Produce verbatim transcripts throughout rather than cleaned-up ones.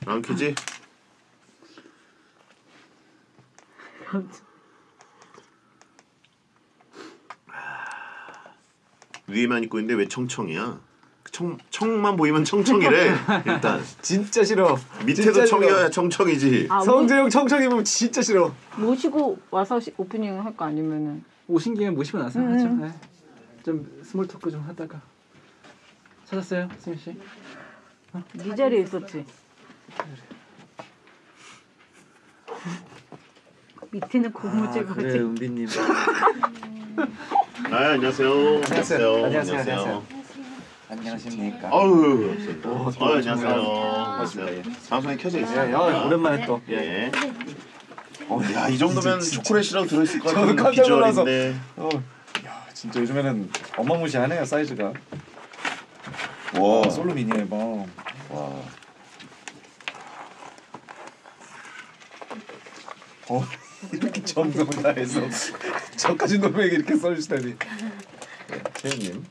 안 켜지? 위에만 입고 있는데 왜 청청이야? 청, 청만 보이면 청청이래. 일단 진짜 싫어. 밑에도 진짜 청이어야 싫어. 청청이지. 아, 성재형 청청 입으면 진짜 싫어. 모시고 와서 시, 오프닝 할 거 아니면은 오신 김에 모시고 나서 음. 하죠. 네. 좀 스몰 토크 좀 하다가 찾았어요, 승윤 씨? 네 자리에 있었지. 밑에는 고무줄 아, 거지. 그래, 은비님. 아, 안녕하세요. 안녕하세요. 안녕하세요. 안녕하세요. 안녕하십니까. 아유, 오, 아, 안녕하세요. 반갑습니다. 예. 방송에 켜져 예, 있어요. 야, 오랜만에 또. 예. 어, 야, 이 정도면 초콜릿이라고 들어있을 것 같은 저도 깜짝 놀라서. 비주얼인데. 어, 야, 진짜 요즘에는 어마무시하네요 사이즈가. 와, 솔로 미니 앨범. 와. 어, 이렇게 정성 다해서 저까지 노래에게 이렇게 써주시다니. 네, 채연님.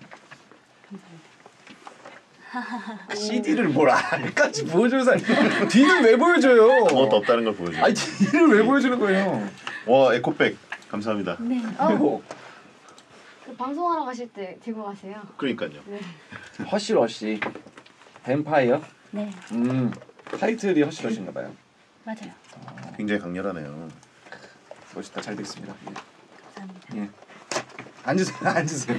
씨디를 뭘 알까지 보여줘서 뒤는 왜 보여줘요? 아무것도 없다는 걸 보여줘. 아니 뒤를 왜 보여주는 거예요? 와, 에코백 감사합니다. 네. 어, 그 방송하러 가실 때 들고 가세요. 그러니까요. 네. 허쉬러쉬 뱀파이어? 네. 음 타이틀이 허쉬러쉬인가 봐요. 맞아요. 굉장히 강렬하네요. 멋있다. 잘 됐습니다. 예. 감사합니다. 예. 앉으세요. 앉으세요.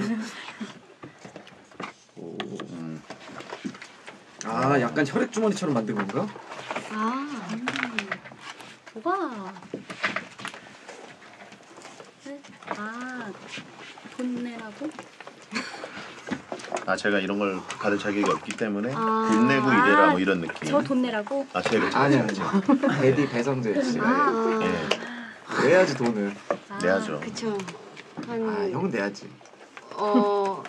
오. 음. 아 약간 혈액 주머니처럼 만든 건가? 아, 음. 뭐가? 네? 아, 돈 내라고? 아, 제가 이런 걸 받을 자격이 없기 때문에 아. 돈 내고 이래라 뭐 이런 느낌. 저 돈 내라고? 아, 제가 아니요 아니요. 데디 배성재 씨가 아, 예, 내야지 돈을. 아, 내야죠. 그쵸. 한, 아 형은 내야지. 어,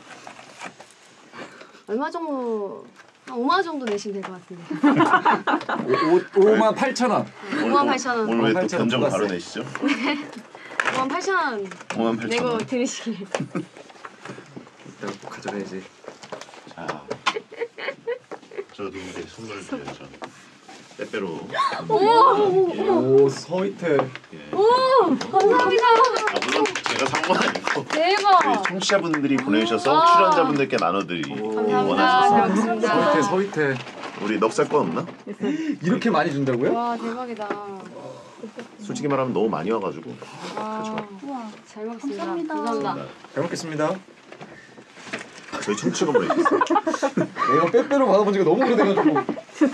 얼마 정도, 한 오만 원 정도 내시면 될 것 같은데. 오만 팔천 원. 오만 팔천 원. 오늘 왜 또 팔천 원 견적 뽑았어요. 바로 내시죠? 오만 팔천 원 오만 팔천 내고 원. 들으시길. 이따가 꼭 가져가야지. 자, 저도 이제 선물 드려야죠. 빼빼로. 오 서희태. 예. 오, 감사합니다. 아, 물론 제가 산 건 아니고 대박. 저희 청취자분들이 보내주셔서 아. 출연자분들께 나눠드리 감사합니다. 원하셔서. 잘 먹겠습니다. 서희태 서희태. 우리 넉살 건 없나? 이렇게 많이 준다고요? 와, 대박이다. 솔직히 말하면 너무 많이 와가지고. 아, 우와, 잘 먹겠습니다. 감사합니다. 잘 먹겠습니다. 저희 청취가 보내주셨어요. 내가 빼빼로 받아본 지가 너무 오래돼가지고.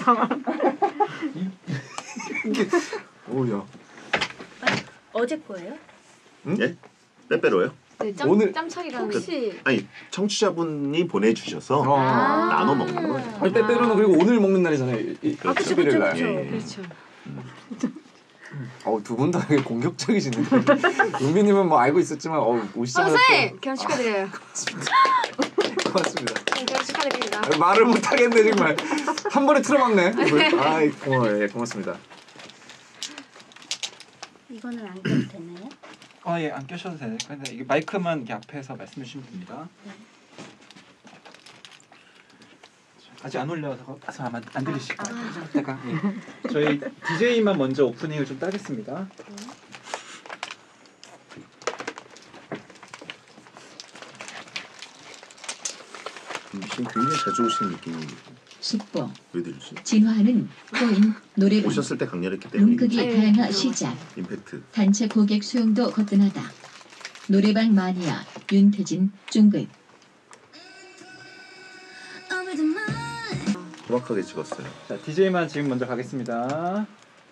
이게 오야. 어제 거예요? 예? 빼빼로요? 네, 짬, 오늘- 짬차기라는. 혹시- 아니, 청취자분이 보내주셔서 어. 나눠 먹는 거예요. 아니 빼빼로는 그리고 오늘 먹는 날이잖아요. 이- 이- 아, 그쵸, 십일일 그쵸, 날. 그쵸. 예, 예. 그렇죠. 어우 두 분 다 되게 공격적이시는데. 은비님은 뭐 알고 있었지만 어 오시자마자 선생님! 결혼 축하드려요. 또 고맙습니다. 결혼 축하드립니다. 아, 말을 못 하겠네 정말. 한 번에 틀어막네. 아이 고마워요. 예, 고맙습니다. 이거는 안 껴도 되나요? 아, 예, 안 껴셔도 돼요. 근데 이게 마이크만 이렇게 앞에서 말씀해 주시면 됩니다. 아직 안 올려서 아마 안 들리실 것 같아요. 제가 예. 저희 디제이만 먼저 오프닝을 좀 따겠습니다. 지금 굉장히 자주 오시는 느낌이 숙보 왜 들지? 진화하는 코인 노래방 오셨을 때 강렬했기 때문에 룸크기 네. 다양화 시작 임팩트. 단체 고객 수용도 거뜬하다 노래방 마니아 윤태진 중급 정확하게 찍었어요. 자, 디제이만 지금 먼저 가겠습니다.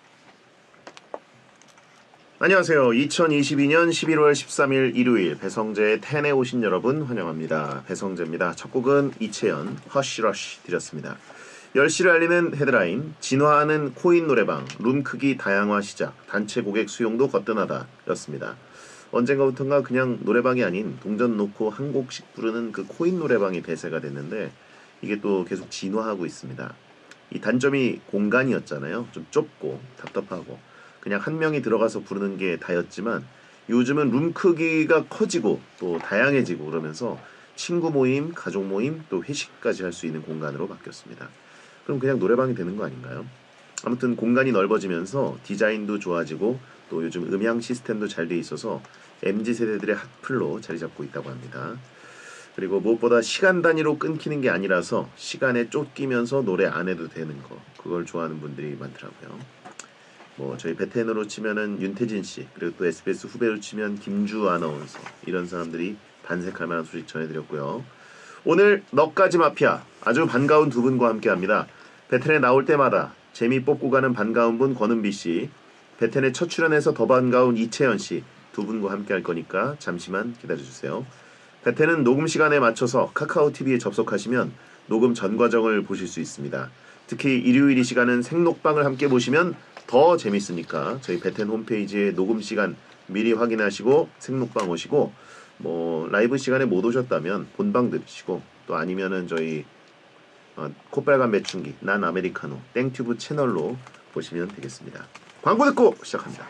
안녕하세요. 이천이십이년 십일월 십삼일 일요일 배성재의 텐에 오신 여러분 환영합니다. 배성재입니다. 첫 곡은 이채연 허쉬러쉬 드렸습니다. 열 시를 알리는 헤드라인 진화하는 코인 노래방 룸 크기 다양화 시작 단체 고객 수용도 거뜬하다 였습니다. 언젠가부턴가 그냥 노래방이 아닌 동전 놓고 한 곡씩 부르는 그 코인 노래방이 대세가 됐는데 이게 또 계속 진화하고 있습니다. 이 단점이 공간이었잖아요. 좀 좁고 답답하고 그냥 한 명이 들어가서 부르는 게 다였지만 요즘은 룸 크기가 커지고 또 다양해지고 그러면서 친구 모임, 가족 모임, 또 회식까지 할 수 있는 공간으로 바뀌었습니다. 그럼 그냥 노래방이 되는 거 아닌가요? 아무튼 공간이 넓어지면서 디자인도 좋아지고 또 요즘 음향 시스템도 잘 돼 있어서 엠지 세대들의 핫플로 자리 잡고 있다고 합니다. 그리고 무엇보다 시간 단위로 끊기는 게 아니라서 시간에 쫓기면서 노래 안 해도 되는 거, 그걸 좋아하는 분들이 많더라고요. 뭐 저희 베텐으로 치면은 윤태진 씨, 그리고 또 에스비에스 후배로 치면 김주 아나운서, 이런 사람들이 반색할 만한 소식 전해드렸고요. 오늘 너까지 마피아, 아주 반가운 두 분과 함께합니다. 베텐에 나올 때마다 재미 뽑고 가는 반가운 분 권은비 씨, 베텐에 첫 출연해서 더 반가운 이채연 씨, 두 분과 함께할 거니까 잠시만 기다려주세요. 베텐은 녹음 시간에 맞춰서 카카오티비에 접속하시면 녹음 전 과정을 보실 수 있습니다. 특히 일요일 이 시간은 생록방을 함께 보시면 더 재밌으니까 저희 베텐 홈페이지에 녹음 시간 미리 확인하시고 생록방 오시고, 뭐 라이브 시간에 못 오셨다면 본방 들으시고, 또 아니면은 저희 어, 콧빨간 매춘기 난 아메리카노 땡튜브 채널로 보시면 되겠습니다. 광고 듣고 시작합니다.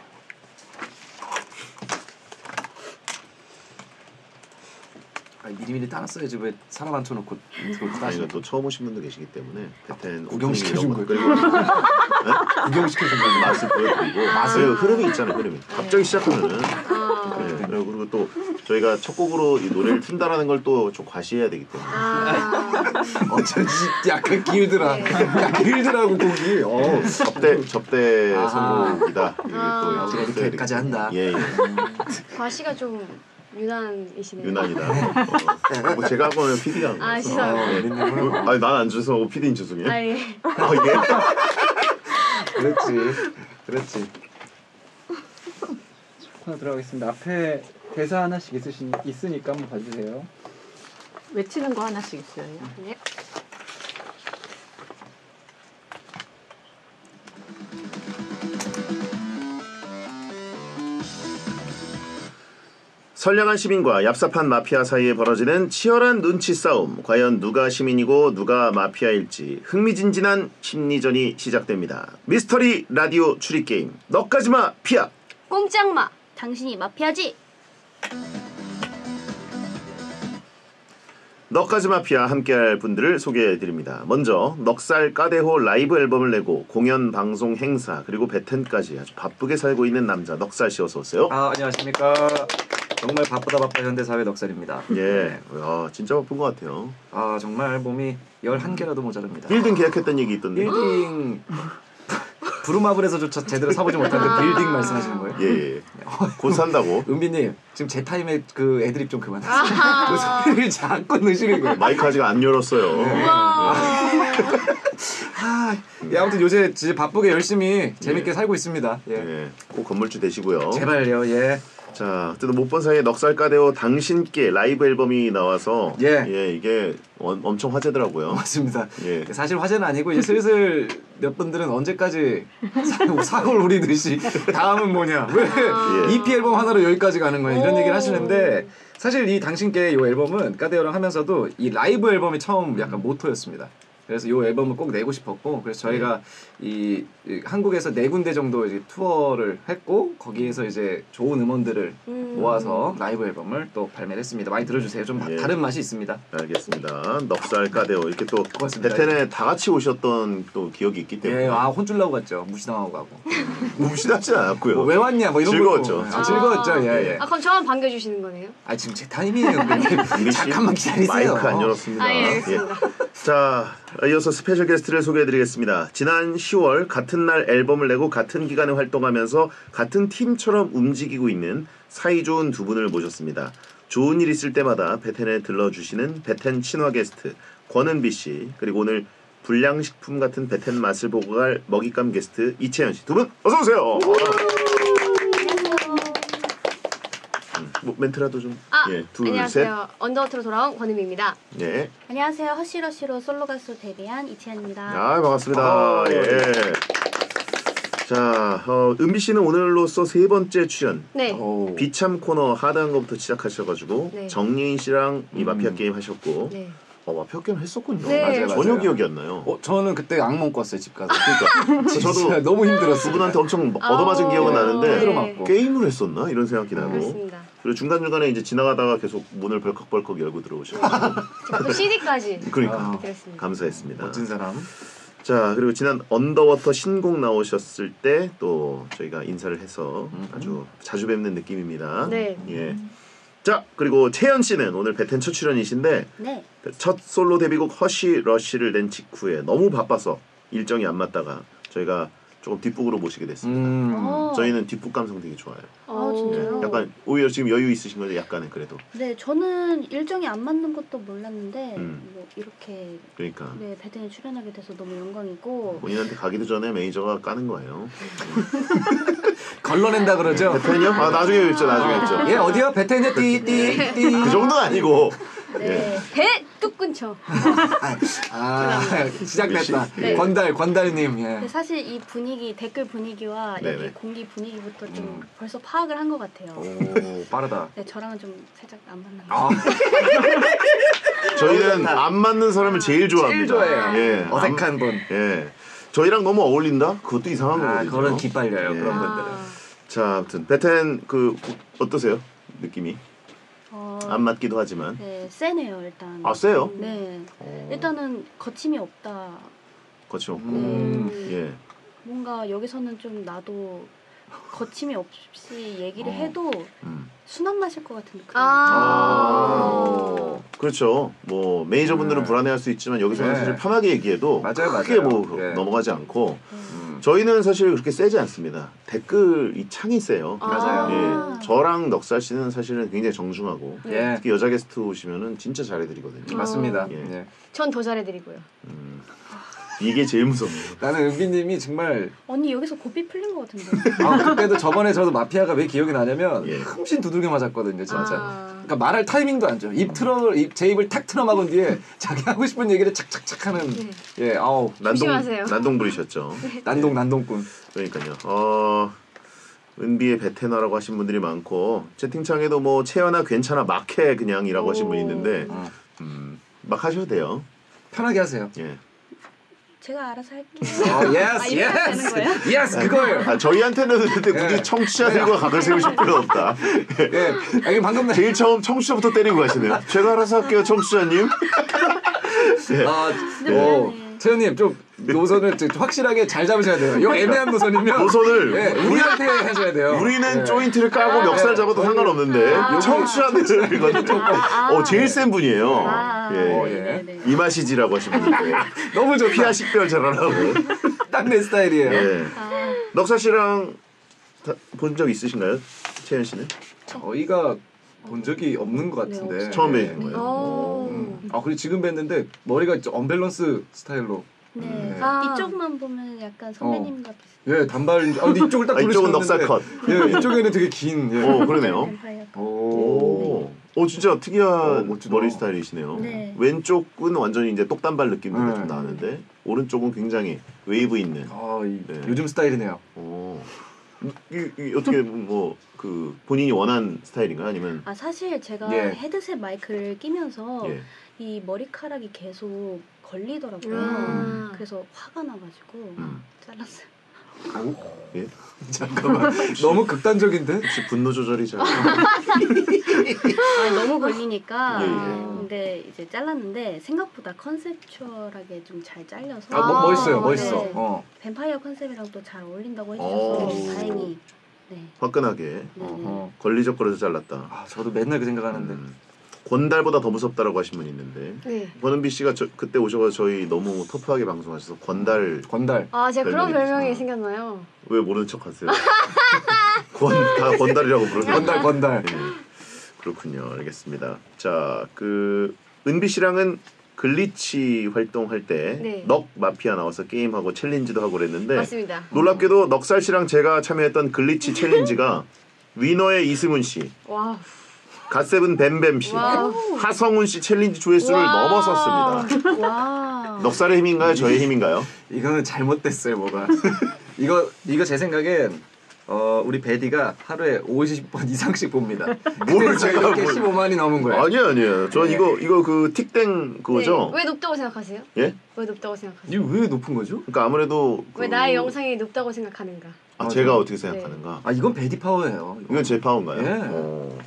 아니, 미리미리 따놨어야지 왜 사람 앉혀놓고 그걸 아니, 따시는 이거 또 처음 오신 분도 계시기 때문에 베텐 구경시켜준 오프닝 거예요. 이런 거 그리고 구경시켜준 거예요. 맛을 보여드리고 맛을 흐름이 있잖아요. 흐름이 갑자기 시작하면은 네, 그리고, 그리고 또 저희가 첫 곡으로 이 노래를 튼다라는 걸 또 좀 과시해야 되기 때문에 아, 어쩐지 약간 길더라. 네. 야 길더라고 곡이. 어. 접대 접대 아. 선곡이다. 이게 아. 또 우리가 있어야 이렇게까지 되기 때문에. 한다. 예, 예. 과시가 좀 유난이시네요. 유난이다. 어, 뭐 제가 한 거는 피디가 한 아, 거였어. 죄송합니다. 네. 아니 난 안 줘서 피디인 죄송해요. 아, 예. 아 예. 그렇지. 그렇지. 코너 들어가겠습니다. 앞에 대사 하나씩 있으신, 있으니까 한번 봐주세요. 외치는 거 하나씩 있어요. 네. 선량한 시민과 얍삽한 마피아 사이에 벌어지는 치열한 눈치 싸움. 과연 누가 시민이고 누가 마피아일지 흥미진진한 심리전이 시작됩니다. 미스터리 라디오 추리게임 너까지 마피아. 꼼짝마. 당신이 마피아지? 너까지 마피아 함께할 분들을 소개해드립니다. 먼저 넉살 까대호 라이브 앨범을 내고 공연, 방송, 행사 그리고 베텐까지 아주 바쁘게 살고 있는 남자 넉살씨 어서 오세요. 아 안녕하십니까. 정말 바쁘다 바빠 현대사회 넉살입니다. 예, 야, 진짜 바쁜 것 같아요. 아 정말 몸이 열한 개라도 모자랍니다. 빌딩 계약했다는 얘기 있던데. 빌딩 부루마블에서조차 제대로 사보지 못하는데 빌딩 말씀하시는 거예요? 예, 예. 곧 산다고. 은비님 지금 제 타임에 그 애드립 좀 그만하세요. 그 소리를 자꾸 넣으시는 거예요. 마이크 아직 안 열었어요. 아, 예, 아무튼 요새 진짜 바쁘게 열심히 재밌게 예. 살고 있습니다. 예. 예, 꼭 건물주 되시고요. 제발요. 예. 자, 어쨌든 못 본 사이에 넉살 까대호 당신께 라이브 앨범이 나와서 예. 예, 이게 원, 엄청 화제더라고요. 맞습니다. 예. 사실 화제는 아니고 이제 슬슬 몇 분들은 언제까지 사- 사골 우리듯이 다음은 뭐냐 왜 예. 이피 앨범 하나로 여기까지 가는 거야 이런 오. 얘기를 하시는데 사실 이 당신께 이 앨범은 까데오랑 하면서도 이 라이브 앨범이 처음 약간 모토였습니다. 그래서 이 앨범을 꼭 내고 싶었고 그래서 저희가 이, 이 한국에서 네 군데 정도 이제 투어를 했고 거기에서 이제 좋은 음원들을 음. 모아서 라이브 앨범을 또 발매를 했습니다. 많이 들어주세요. 좀 예. 다른 맛이 있습니다. 알겠습니다. 넉살 까대호 이렇게 또 고맙습니다. 베텐에 다 같이 오셨던 또 기억이 있기 때문에 예, 아 혼쭐 나고 갔죠. 무시당하고 가고. 무시하지 않았고요. 뭐 왜 왔냐 뭐 이런 즐거웠죠. 거. 아, 즐거웠죠. 예, 예. 아, 그럼 저만 반겨주시는 거네요? 아 지금 제 타임이에요. 우리 씨, 잠깐만 기다리세요. 마이크 안 열었습니다. 아, 예, 알겠습니다. 자, 이어서 스페셜 게스트를 소개해드리겠습니다. 지난 시월 같은 날 앨범을 내고 같은 기간에 활동하면서 같은 팀처럼 움직이고 있는 사이좋은 두 분을 모셨습니다. 좋은 일 있을 때마다 베텐에 들러주시는 베텐 친화 게스트 권은비 씨, 그리고 오늘 불량식품 같은 베텐 맛을 보고 갈 먹잇감 게스트 이채연 씨, 두 분 어서 오세요. 음, 뭐 멘트라도 좀. 아, 예, 둘, 안녕하세요. 언더워터로 돌아온 권은비입니다. 셋. 예. 안녕하세요. 허쉬러쉬로 솔로 가수 데뷔한 이채연입니다. 아, 반갑습니다. 아, 예. 자, 어, 은비 씨는 오늘로써 세 번째 출연. 네. 오. 비참 코너 하다한 것부터 시작하셔가지고 네. 정예인 씨랑 이 마피아 음. 게임 하셨고, 네. 어 마피아 게임 했었군요. 네. 맞아요, 전혀 맞아요. 기억이 안 나요. 어 저는 그때 악몽 꿨어요 집 가서. 그러니까 진짜 저도 너무 힘들었어요. 두 분한테 엄청 얻어맞은 아, 기억은 네. 나는데 들어 맞고. 게임을 했었나 이런 생각이 나고. 그렇습니다. 그리고 중간 중간에 이제 지나가다가 계속 문을 벌컥벌컥 열고 들어오시고. 또 씨디까지 그러니까 아, 그랬습니다. 감사했습니다. 멋진 사람. 자 그리고 지난 언더워터 신곡 나오셨을 때 또 저희가 인사를 해서 아주 자주 뵙는 느낌입니다. 네. 예. 자 그리고 채연 씨는 오늘 베텐 첫 출연이신데 네. 첫 솔로 데뷔곡 허쉬 러쉬를 낸 직후에 너무 바빠서 일정이 안 맞다가 저희가 조금 뒷북으로 모시게 됐습니다. 음. 어. 저희는 뒷북 감성 되게 좋아요. 아 진짜요? 약간 오히려 지금 여유 있으신 거죠? 약간은 그래도. 네, 저는 일정이 안 맞는 것도 몰랐는데 음. 뭐 이렇게 그러니까 네 배팅에 출연하게 돼서 너무 영광이고 본인한테 가기도 전에 매니저가 까는 거예요. 걸러낸다 그러죠. 베텐이요? 아 나중에 뵙죠. 나중에 뵙죠. 예 어디요? 베텐이요? 띠띠띠. 그 정도는 아니고. 네. 배 뚝 끊쳐. 아 시작됐다. 네. 권달 권달님. 예. 근데 사실 이 분위기 댓글 분위기와 네네. 여기 공기 분위기부터 좀 음. 벌써 파악을 한 것 같아요. 오 빠르다. 네, 저랑은 좀 살짝 안 맞는 것 아, 저희는 안 맞는 사람을 제일 좋아합니다. 제일 좋아해요. 예. 어색한 분. 안- 예. 저희랑 너무 어울린다? 그것도 이상한 아, 거거든요. 그런 기빨려요 예. 그런 분들은. 자, 아무튼 베텐 그 어떠세요? 느낌이 어, 안 맞기도 하지만. 네, 세네요 일단. 아 세요? 네, 어, 일단은 거침이 없다. 거침없고. 음. 예. 뭔가 여기서는 좀 나도 거침이 없이 얘기를 어. 해도 음. 순한 맛일 것 같은 그런 아. 그렇죠. 뭐 매니저분들은 네. 불안해할 수 있지만 여기서는 네. 사실 편하게 얘기해도 맞아요, 크게 맞아요. 뭐 네. 넘어가지 않고 음. 저희는 사실 그렇게 세지 않습니다. 댓글 이 창이 세요. 맞아요. 예. 저랑 넉살 씨는 사실은 굉장히 정중하고 예 특히 여자 게스트 오시면은 진짜 잘해드리거든요. 맞습니다. 예. 예. 전 더 잘해드리고요. 음, 이게 제일 무섭네요. 나는 은비님이 정말 언니 여기서 고삐 풀린 것 같은데. 아 그때도 저번에 저도 마피아가 왜 기억이 나냐면 예. 흠씬 두들겨 맞았거든요 진짜. 아. 그러니까 말할 타이밍도 안 줘. 입 틀어 입, 제 입을 탁 틀어 막은 뒤에 자기 하고 싶은 얘기를 착착착 하는 예 아우 난동 조심하세요. 난동 부리셨죠. 난동 난동꾼. 그러니까요. 어 은비의 베테너라고 하신 분들이 많고 채팅창에도 뭐 채연아 괜찮아 막해 그냥이라고 하신 분이 있는데 어. 음, 막 하셔도 돼요. 편하게 하세요. 예. 제가 알아서 할게요. 어 예스 아, 이렇게 하면 되는 거예요? 예스 예스 그거예요. 아, 저희한테는 근데 굳이 예. 청취자들과 각을 세우실 필요 없다. 예 아, 이게 방금 나 제일 처음 청취자부터 때리고 가시네요. 제가 알아서 할게요, 청취자님. 네. 아, 네, 어, 미안해. 채연님 좀 노선을 좀 확실하게 잘 잡으셔야 돼요. 요 애매한 노선이면 노선을 예, 우리한테 하셔야 돼요. 우리는 예. 조인트를 까고 멱살 잡아도 저희- 상관없는데 아. 청취자들 이건 좀 어, 제일 센 분이에요. 아, 예. 어, 예. 네네네. 이마시지라고 하신 분인데 너무 좋다. 피하 식별 잘하라고. 딱 내 스타일이에요. 예. 아, 넉살 씨랑 본 적 있으신가요? 채연 씨는? 저희가 본 적이 없는 것 같은데. 네, 처음 예. 뵈신 거예요? 오. 음. 아 그리고 지금 뵀는데 머리가 좀 언밸런스 스타일로. 네. 네. 아. 이쪽만 보면 약간 선배님과 비슷. 예 단발. 아 근데 이쪽을 딱 아, 이쪽은 고르셨는데. 넉살 컷. 예 이쪽에는 되게 긴. 예. 오 그러네요. 뱀파이어. 오. 오, 오 진짜 특이한 어, 멋지다. 머리 스타일이시네요. 네. 왼쪽은 완전히 이제 똑단발 느낌도 네. 좀 나는데 오른쪽은 굉장히 웨이브 있는. 아 이, 네. 요즘 스타일이네요. 오. 이, 이 어떻게 뭐 그 본인이 원한 스타일인가요? 아니면 아 사실 제가 예. 헤드셋 마이크를 끼면서 예. 이 머리카락이 계속 걸리더라고요. 음. 그래서 화가 나가지고 음. 잘랐어요. 예? 잠깐만 너무 극단적인데? 혹시 분노 조절이 잘 아니, 너무 걸리니까. 예, 예. 근데 이제 잘랐는데 생각보다 컨셉추얼하게 좀 잘 잘려서. 아 뭐, 멋있어요 아, 멋있어. 네. 어. 뱀파이어 컨셉이랑 또 잘 어울린다고 해주셔서 오. 다행히. 네. 화끈하게 네네. 어. 걸리적거려서 잘랐다. 아 저도 맨날 그 생각하는데. 음. 권달보다 더 무섭다라고 하신 분이 있는데 네. 권은비 씨가 저, 그때 오셔서 저희 너무 터프하게 방송하셔서 권달 권달. 아 제가 그런 별명이 별명이 있구나. 생겼나요? 왜 모르는 척하세요? 권다 권달이라고 부르는 권달 권달. 네. 그렇군요. 알겠습니다. 자, 그 은비 씨랑은 글리치 활동할 때 네. 넉 마피아 나와서 게임하고 챌린지도 하고 그랬는데 맞습니다. 놀랍게도 넉살 씨랑 제가 참여했던 글리치 챌린지가 위너의 이승훈 씨, 와. 갓세븐 뱀뱀 씨, 와우. 하성훈 씨 챌린지 조회수를 와. 넘어섰습니다. 와. 넉살의 힘인가요? 저의 힘인가요? 이거는 잘못됐어요 뭐가. 이거 이거 제 생각엔 어 우리 베디가 하루에 오십 번 이상씩 봅니다. 뭘 그래서 제가 이렇게 뭘- 십오만이 넘은 거예요. 아니요, 아니에요. 전 네. 이거 이거 그 틱땡 그거죠. 네. 왜 높다고 생각하세요? 예? 왜 높다고 생각하세요? 이거 왜 높은 거죠? 그러니까 아무래도 그... 왜 나의 영상이 높다고 생각하는가? 아, 맞아요. 제가 어떻게 생각하는가? 아 이건 베디 파워예요. 이거. 이건 제 파워인가요? 예. 어.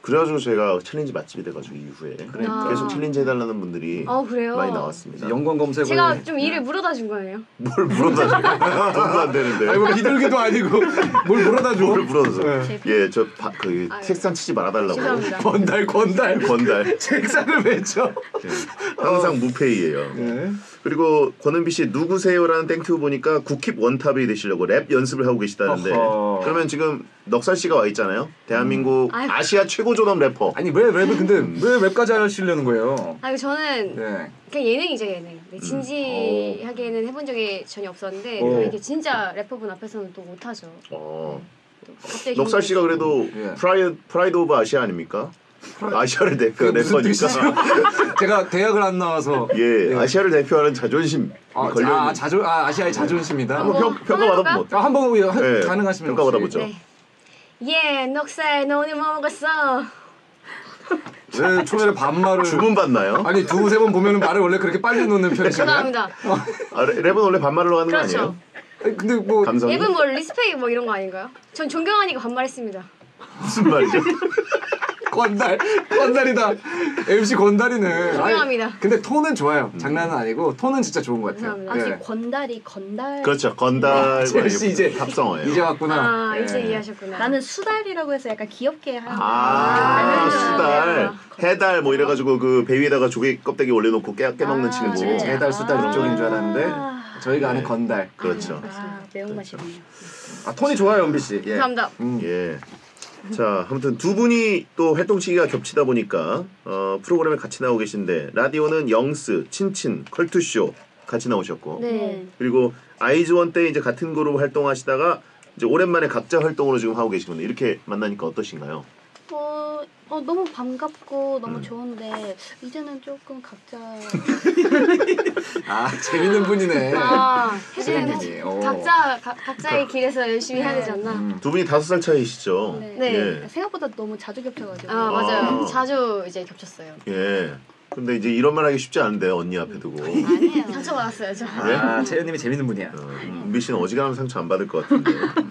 그래가지고 제가 챌린지 맛집이 돼가지고 이후에 그러니까. 계속 챌린지 해달라는 분들이 아 그래요? 많이 나왔습니다. 연관 검색을 제가 좀 일을 물어다 준 거예요. 뭘 물어다 줘? 돈도 안 되는데. 아니 뭐 비둘기도 아니고 뭘 물어다 줘. 뭘 물어서? 네. 예, 저그 아유. 책상 치지 말아달라고. 죄송합니다. 건달 건달 건달. 책상을 맺혀. 예, 항상 무페이예요. 네. 그리고 권은비 씨 누구세요라는 땡큐 보니까 국힙 원탑이 되시려고 랩 연습을 하고 계시다는데 어허. 그러면 지금 넉살 씨가 와 있잖아요. 대한민국 아유. 아시아 최고 존엄 래퍼. 아니 왜 랩을 근데 왜 랩까지 하시려는 거예요? 아 저는 네. 그냥 예능이죠 예능. 네, 진지하게는 해본 적이 전혀 없었는데 오. 이렇게 진짜 래퍼분 앞에서는 또 못하죠. 어. 갑자기 넉살 씨가 그래도 예. 프라이, 프라이드 오브 아시아 아닙니까? 아시아를 대표 무슨 래퍼니까. 제가 대학을 안 나와서 예, 네. 아시아를 대표하는 자존심 아, 걸려 아, 있는. 자존 아 아시아의 자존심이다. 한번 뭐, 평, 평가 한번 받아보면 해볼까? 아, 한번 우리 하- 네, 가능하시면 평가 혹시. 받아보죠. 네. 예, 넉살 너 오늘 뭐 먹었어? 왜 초면에 반말을 주문 받나요? 아니 두세 번 보면은 말을 원래 그렇게 빨리 놓는 편이신가요? 죄송합니다. 아, 랩- 랩은 원래 반말로 하는 거 그렇죠. 아니에요? 아니, 근데 뭐 감성이 랩은 뭐 리스펙 뭐 이런 거 아닌가요? 전 존경하니까 반말했습니다. 무슨 말이죠? 건달 건달이다. 엠씨 건달이네. 존경합니다. 아니, 근데 톤은 좋아요. 장난은 아니고 톤은 진짜 좋은 것 같아요. 감사합니다. 아, 예. 지금 건달이 건달. 그렇죠. 건달과 재현 씨 이제 합성어예요. 이제 왔구나. 아 예. 이제 이해하셨구나. 나는 수달이라고 해서 약간 귀엽게 하는. 아, 아, 수달, 네. 해달 뭐 이래가지고 그 배 위에다가 조개 껍데기 올려놓고 깨, 깨먹는 아, 친구. 네. 해달 수달 이쪽인 줄 알았는데 아. 저희가 아는 네. 건달. 그렇죠. 아, 매운맛이군요. 아 톤이 좋아요, 은비 씨. 예. 감사합니다. 음. 예. 자, 아무튼 두 분이 또 활동 시기가 겹치다 보니까 어, 프로그램에 같이 나오고 계신데 라디오는 영스, 친친, 컬투쇼 같이 나오셨고 네. 그리고 아이즈원 때 이제 같은 그룹 활동하시다가 이제 오랜만에 각자 활동으로 지금 하고 계시군요. 이렇게 만나니까 어떠신가요? 어, 어 너무 반갑고 너무 음. 좋은데 이제는 조금 각자 아 재밌는 분이네. 아, 재밌는 이제 분이. 오. 각자 가, 각자의 길에서 열심히 해야 되지 않나? 음. 두 분이 다섯 살 차이시죠? 네. 네. 예. 생각보다 너무 자주 겹쳐가지고. 아 맞아요. 아. 자주 이제 겹쳤어요. 예. 근데 이제 이런 말 하기 쉽지 않은데요. 언니 앞에 두고. 아니에요. 상처 받았어요 저. 아 채연님이 재밌는 분이야. 어, 은비 씨는 어지간하면 상처 안 받을 것 같은데.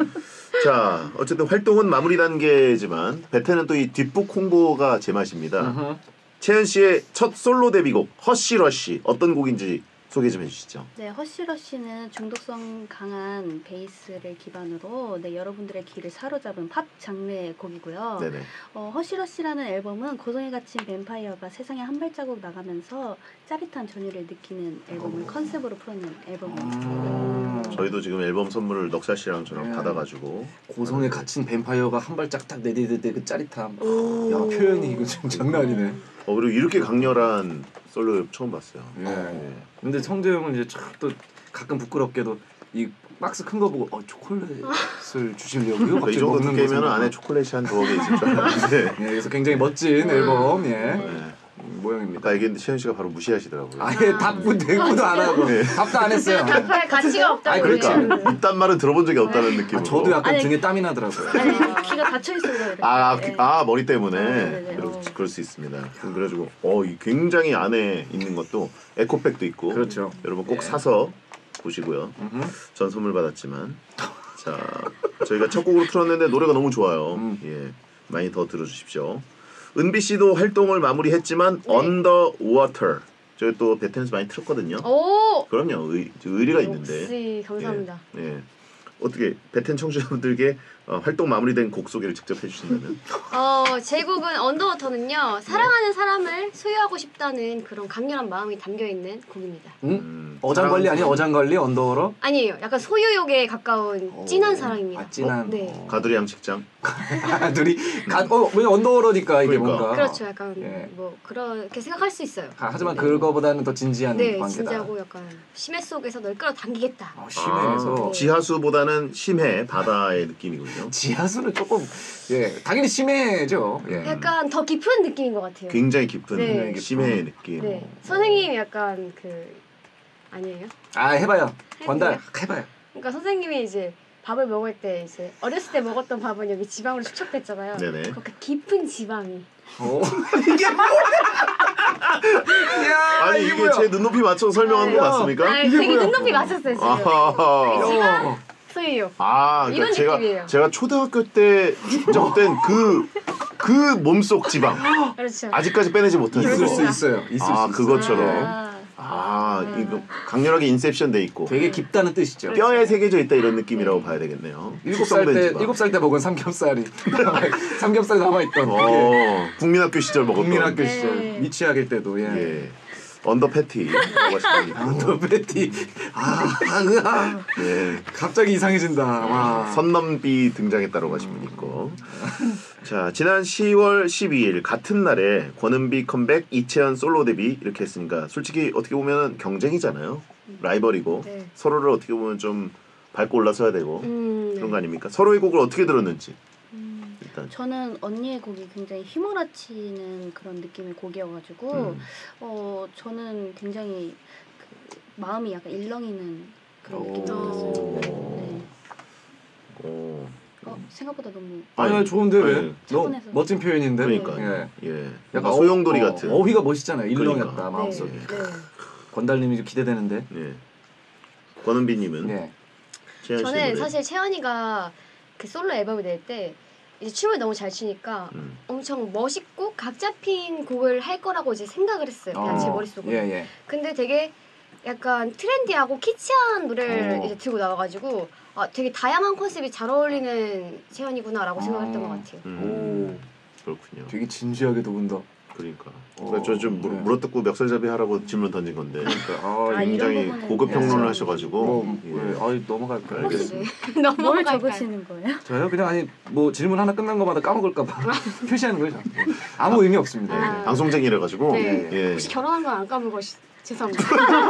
자, 어쨌든 활동은 마무리 단계지만 베테는 또 이 뒷북 홍보가 제맛입니다. 어허. 채연 씨의 첫 솔로 데뷔곡 허쉬러쉬 어떤 곡인지 소개 좀 해주시죠. 네, 허쉬러쉬는 중독성 강한 베이스를 기반으로 네, 여러분들의 귀를 사로잡은 팝 장르의 곡이고요. 네네. 어, 허쉬러쉬라는 앨범은 고성에 갇힌 뱀파이어가 세상에 한 발자국 나가면서 짜릿한 전율을 느끼는 앨범을 컨셉으로 풀어낸 앨범입니다. 음. 저희도 지금 앨범 선물을 넉살 씨랑 저랑 네. 받아가지고 고성에 갇힌 뱀파이어가 한 발짝 딱 내디딜 때 그 짜릿함. 야 표현이 이거 좀 장난 아니네. 어 그리고 이렇게 강렬한 솔로 처음 봤어요. 예. 예. 근데 성재 형은 이제 참 또 가끔 부끄럽게도 이 박스 큰 거 보고 어 초콜릿을 주시려고요? 이 정도 두께면 안에 초콜릿이 한 두어 개 있을 줄 알았는데. 예, 그래서 굉장히 멋진 앨범 예 네. 음, 모양입니다. 아까 얘기했는데 채연 씨가 바로 무시하시더라고요. 아예 답도 대꾸도 안 하고 네. 답도 안 했어요. 답할 가치가 없다고. 아니, 그러니까. 그러죠. 이딴 말은 들어본 적이 없다는 느낌으로. 아, 저도 약간 아니, 등에 땀이 나더라고요. 아니, 귀가 닫혀 있어서 그래요. 아, 네. 그- 아 머리 때문에 아, 네네네. 그럴, 어. 그럴 수 있습니다. 그래가지고 어, 이 굉장히 안에 있는 것도 에코백도 있고 그렇죠. 여러분 꼭 예. 사서 보시고요. 음흠. 전 선물 받았지만 자 저희가 첫 곡으로 틀었는데 노래가 너무 좋아요. 음. 예 많이 더 들어주십시오. 은비 씨도 활동을 마무리했지만 네. 언더 워터 저희 또 베텐에서 많이 틀었거든요. 오. 그럼요 의, 의리가 있는데. 역시 감사합니다. 예, 예. 어떻게 베텐 청취자분들께 어, 활동 마무리된 곡 소개를 직접 해주신다면? 어, 제 곡은 언더워터는요. 사랑하는 사람을 소유하고 싶다는 그런 강렬한 마음이 담겨 있는 곡입니다. 음? 음, 어장관리 아니야? 어장관리 언더워러? 아니에요. 약간 소유욕에 가까운 오. 진한 사랑입니다. 아 진한. 네. 어. 가두리 양식장. 아, 둘이 가, 어, 왜 언더워러니까 이게 그러니까. 뭔가. 그렇죠. 약간 예. 뭐 그렇게 생각할 수 있어요. 아, 하지만 그거보다는 더 진지한 네, 관계다. 진지하고 약간 심해 속에서 널 끌어당기겠다. 어, 심해서 아. 지하수보다는 심해 바다의 느낌이군요. 지하수는 조금 예 당연히 심해죠. 예. 약간 더 깊은 느낌인 것 같아요. 굉장히 깊은 네. 심해의 느낌. 네, 선생님이 약간 그 아니에요? 아 해봐요. 해볼게요. 건달 해봐요. 그러니까 선생님이 이제 밥을 먹을 때 이제 어렸을 때 먹었던 밥은 여기 지방으로 축적됐잖아요. 네네. 그렇게 깊은 지방이. 오. 이게 뭐야? 야, 아니 이게 제 눈높이 맞춰 설명하는 거 야. 맞습니까? 아, 이게 되게 뭐야? 눈높이 맞췄어요 지금. 아하. 지방 소유욕. 아, 그러니까 이런 제가 느낌이에요. 제가 초등학교 때 축적된 그 그 몸속 지방 그렇죠. 아직까지 빼내지 못한 있을 수 그거. 있어요. 있을 아 수 있어요. 그것처럼 아, 아 이거 강렬하게 인셉션 돼 있고 되게 깊다는 뜻이죠. 뼈에 새겨져 있다 이런 느낌이라고 봐야 되겠네요. 일곱 살 숙성된 때 지방. 일곱 살 때 먹은 삼겹살이 삼겹살 남아 있던 그게 어 국민학교 시절 먹었던 국민학교 네. 시절 미취학일 때도 예. 예 언더 패티라고 하시면 언더 패티 아, 아, 예 갑자기 이상해진다. 와. 선넘비 등장했다고 하신 분 있고 자 지난 시월 십이일 같은 날에 권은비 컴백 이채연 솔로 데뷔 이렇게 했으니까 솔직히 어떻게 보면 경쟁이잖아요. 라이벌이고 네. 서로를 어떻게 보면 좀 밟고 올라서야 되고 음, 그런 거 아닙니까? 서로의 곡을 어떻게 들었는지 음, 일단 저는 언니의 곡이 굉장히 휘몰아치는 그런 느낌의 곡이어가지고 음. 어 저는 굉장히 그 마음이 약간 일렁이는 그런 오. 느낌이 들었어요. 네. 오. 어, 생각보다 너무 아니 좋은데 왜? 아니, 너무 차분해서. 멋진 표현인데. 그러니까 예. 예 약간 약간 소용돌이 어, 같은 어, 어휘가 멋있잖아요. 일렁였다 그러니까. 마음속에. 네. 네. 권달님이 좀 기대되는데. 예 권은비님은 예. 채연 씨 저는 노래 사실 채연이가 그 솔로 앨범을 낼 때 이제 춤을 너무 잘 추니까 음. 엄청 멋있고 각 잡힌 곡을 할 거라고 이제 생각을 했어요. 그냥 제 머릿속으로. 예 예. 근데 되게 약간 트렌디하고 키치한 노래를 어. 이제 들고 나와가지고 아 되게 다양한 컨셉이 잘 어울리는 채연이구나라고 생각했던 것 같아요. 음, 그렇군요. 되게 진지하게 녹은다. 그러니까 어, 저좀 네. 물어뜯고 멱살잡이 하라고 질문 던진 건데 아, 아, 이런 굉장히 부분은 고급 네. 평론을 네. 하셔가지고 뭐, 예. 예. 아이 넘어갈까요? 알겠습니다. 뭘 넘어갈까요? 적으시는 거예요? 저요? 그냥 아니 뭐 질문 하나 끝난 것마다 까먹을까봐 표시하는 거죠. 아무 의미 없습니다. 아. 예. 방송쟁이라 가지고 네. 예. 혹시 결혼한 건 안 까먹어 시- 죄송합니다.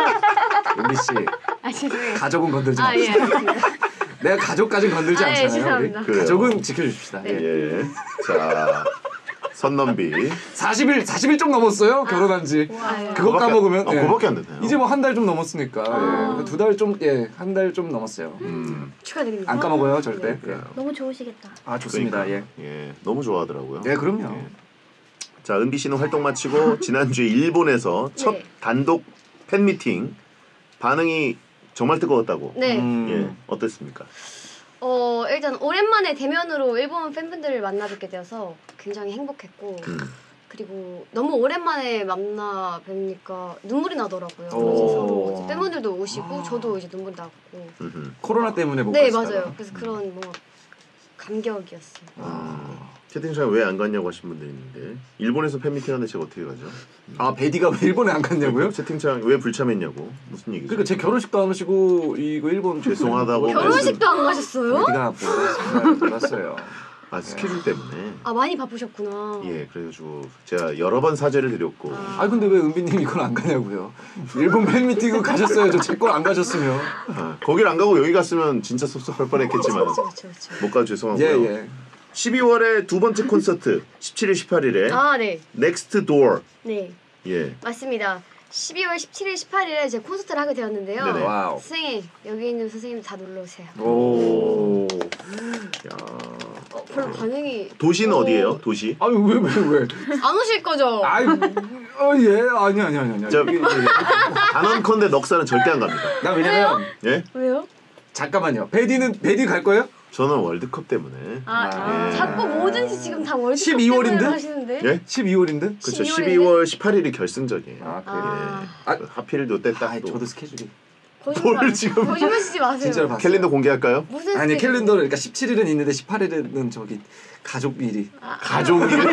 은비 씨 아 죄송해요. 가족은 건들지 아 예 맙시다. 알겠습니다. 내가 가족까진 건들지 아, 예, 않잖아요. 죄송합니다. 우리. 그래요. 가족은 지켜주십시다. 예. 예. 자 선넘비 사십 일 사십 일 좀 넘었어요. 결혼한 지. 와. 그거 그거밖에- 까먹으면 아, 예. 그거밖에 안 되나요? 이제 뭐 한 달 좀 넘었으니까 아. 예. 두 달 좀 예 한 달 좀 넘었어요. 음, 축하드립니다. 안 까먹어요 절대. 예. 그러니까요. 너무 좋으시겠다. 아 좋습니다. 그러니까, 예. 너무 좋아하더라고요. 예. 예 그럼요. 예. 자 은비 씨는 활동 마치고 지난주에 일본에서 첫 네. 단독 팬미팅 반응이 정말 뜨거웠다고. 네. 음. 예 어땠습니까? 어 일단 오랜만에 대면으로 일본 팬분들을 만나 뵙게 되어서 굉장히 행복했고 음. 그리고 너무 오랜만에 만나 뵈니까 눈물이 나더라고요. 오. 그래서 서로 이제 팬분들도 오시고 저도 이제 눈물 나고. 음흠. 코로나 때문에 못 네 가시다가. 맞아요. 그래서 그런 뭔가 감격이었어요. 아, 채팅창에 왜 안 갔냐고 하신 분들 있는데 일본에서 팬미팅 하는데 제가 어떻게 가죠? 아 베디가 왜 일본에 안 갔냐고요? 채팅창 왜 불참했냐고 무슨 얘기죠? 그러니까 제 결혼식도 안 오시고 이거 일본 죄송하다고 뭐 결혼식도 안 가셨어요? 베디가 몰랐어요. 몰랐어요. 아 스케줄 때문에 아 많이 바쁘셨구나. 예 그래가지고 제가 여러 번 사죄를 드렸고 아 근데 왜 은비님 이걸 안 가냐고요? 일본 팬미팅은 가셨어야죠. 제 걸 안 가셨으면. 아, 거길 안 가고 여기 갔으면 진짜 섭섭할 뻔했겠지만 그렇죠 그렇죠 그렇죠. 못 가서 죄송하고요. 예 예. 십이월에 두 번째 콘서트 십칠일 십팔일에 아 네. 넥스트 도어 네 예 맞습니다. 십이월 십칠일 십팔일에 제 콘서트를 하게 되었는데요. 네네. 와우. 선생님 여기 있는 선생님 다 놀러 오세요. 오. 야. 어, 별로 반응이 도시는 오. 어디예요? 도시? 아유 왜 왜 왜? 안 오실 거죠? 아이 어예 아니 아니 아니 아니. 저- 이게- 이게- 단언컨대 넉살은 절대 안 갑니다. 나 왜냐면 예? 왜요? 잠깐만요. 베디는 베디 갈 거예요? 저는 월드컵 때문에 아, 아. 자꾸 뭐든지 지금 다 월드컵 십이월인데? 때문에 하시는데? 예? 십이월인데? 그렇죠. 십이월이네? 십이월 십팔일이 결승전이에요. 아 그래요. 아, 아, 그 하필 요때 딱 아 또 저도 스케줄이 거짓말. 뭘 지금- 거짓말 치지 마세요. 진짜로 봤어요. 캘린더 공개할까요? 무슨 아니 스케줄? 캘린더를 그러니까 십칠일은 있는데 십팔일은 저기 가족 일이 가족 일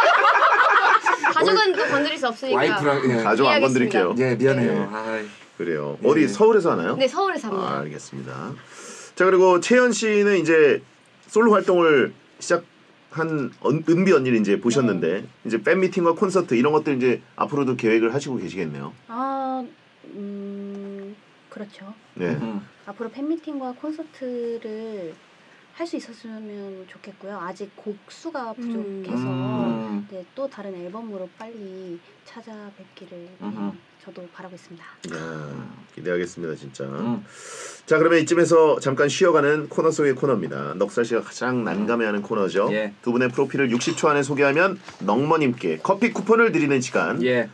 가족은 또 건드릴 수 없으니까. 와이프랑 예. 가족 안 이해하겠습니다. 건드릴게요. 예 미안해요. 네. 아이. 그래요. 예. 어디 서울에서 하나요? 네 서울에서 합니다. 아, 알겠습니다. 자 그리고 채연 씨는 이제 솔로 활동을 시작한 언- 은비 언니를 이제 보셨는데 이제 팬 미팅과 콘서트 이런 것들 이제 앞으로도 계획을 하시고 계시겠네요. 아, 음, 그렇죠. 네. 음. 앞으로 팬미팅과 콘서트를 할 수 있었으면 좋겠고요. 아직 곡 수가 부족해서 음. 네, 또 다른 앨범으로 빨리 찾아뵙기를 음흠. 저도 바라고 있습니다. 야, 기대하겠습니다 진짜. 음. 자 그러면 이쯤에서 잠깐 쉬어가는 코너 속의 코너입니다. 넉살 씨가 가장 난감해하는 코너죠. 예. 두 분의 프로필을 육십 초 안에 소개하면 넉머님께 커피 쿠폰을 드리는 시간. 예.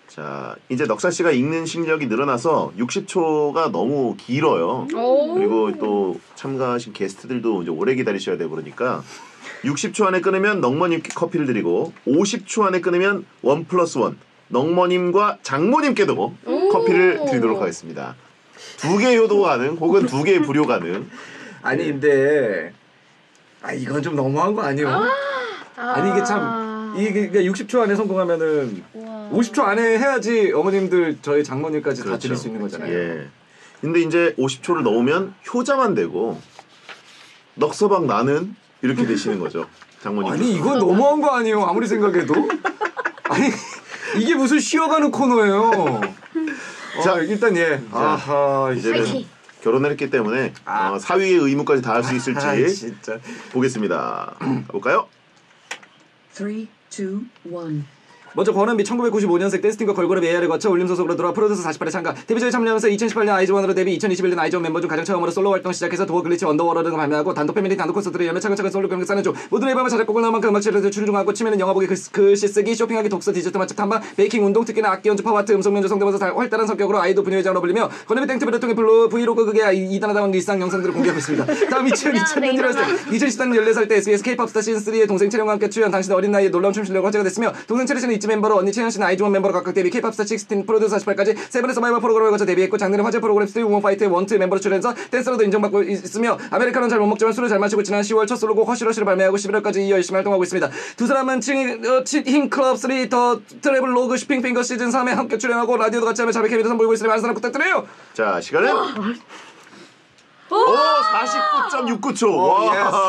자, 이제 넉살 씨가 읽는 실력이 늘어나서 육십 초가 너무 길어요. 오. 그리고 또 참가하신 게스트들도 이제 오래 기다리셔야 되고 그러니까 육십 초 안에 끊으면 넉머님께 커피를 드리고 오십 초 안에 끊으면 원 플러스 원 넉머님과 장모님께도 커피를 드리도록 하겠습니다. 두 개 효도 가능 혹은 두 개 불효 가능. 아니 근데 아 이건 좀 너무한 거 아니에요? 아. 아니 이게 참 이게 그러니까 육십 초 안에 성공하면은 우와. 오십 초 안에 해야지 어머님들 저희 장모님까지 다 그렇죠. 드릴 수 있는 거잖아요. 예. 근데 이제 오십 초를 넘으면 효자만 되고 넉서방 나는 이렇게 되시는 거죠. 장모님. 아니 이건 너무한 거 아니에요? 아무리 생각해도 아니 이게 무슨 쉬어가는 코너예요. 자, 어, 일단 예. 아하 이제는 파이팅. 결혼을 했기 때문에 아. 어, 사위의 의무까지 다할 수 있을지 아, 진짜. 보겠습니다. 가볼까요? three, two, one. 먼저 권한비 천구백구십오 년생 댄스팀과 걸그룹 에이알을 거쳐 울림 소속으로 들어와 프로듀서 사십팔 회 참가 데뷔전에 참여하면서 이천십팔 년 아이즈원으로 데뷔 이천이십일 년 아이즈원 멤버 중 가장 처음으로 솔로 활동 시작해서 도어 글리치 언더워러드 등을 발매하고 단독 패밀리 단독 콘서트를 열며 차근차근 솔로 경력 쌓는 중 모든 앨범을 자작곡을 넣은 만큼 음악실에서 출중하고 취미는 영화 보기, 글, 글씨 쓰기, 쇼핑하기, 독서, 디저트 맛집 탐방, 베이킹, 운동, 특히나 악기 연주, 파와트, 음성 연주 성대모사 활달한 성격으로 아이돌 분야회장으로 불리며 권한비 땡튜브를 통해 블로 브이로그 극의 이단하다운 일상 영상들을 공개하고 있습니다. 다음 이천 이천 년 일 월 이천십삼 년 열네 살 때 에스비에스 K-팝 스타 시즌 쓰리의 동생 채령과 함께 출연 당신의 어린 나이에 놀라운 춤 실력으로 화제가 됐으며 동생 채령 씨는 이집 멤버로 언니 채연 씨는 아이즈원 멤버로 각각 데뷔 K-팝 스타 십육 프로듀서 사십팔까지 세 번의 서바이벌 프로그램을 거쳐 데뷔했고 작년에 화제 프로그램 스트리 우먼 파이트 원투 멤버로 출연해서 댄서로도 인정받고 있으며 아메리카노는 잘 못 먹지만 술을 잘 마시고 지난 시월 첫 솔로곡 허쉬러쉬를 발매하고 십일월까지 이어 열심히 활동하고 있습니다. 두 사람은 칭 클럽 쓰리 더 트래블 로그 쇼핑핑거 시즌 삼에 함께 출연하고 라디오도 같이 하며 자매 케미도 선보이고 있으니 많은 사랑 부탁드려요. 자, 시간은 오, 사십구 점 육구 초. 와.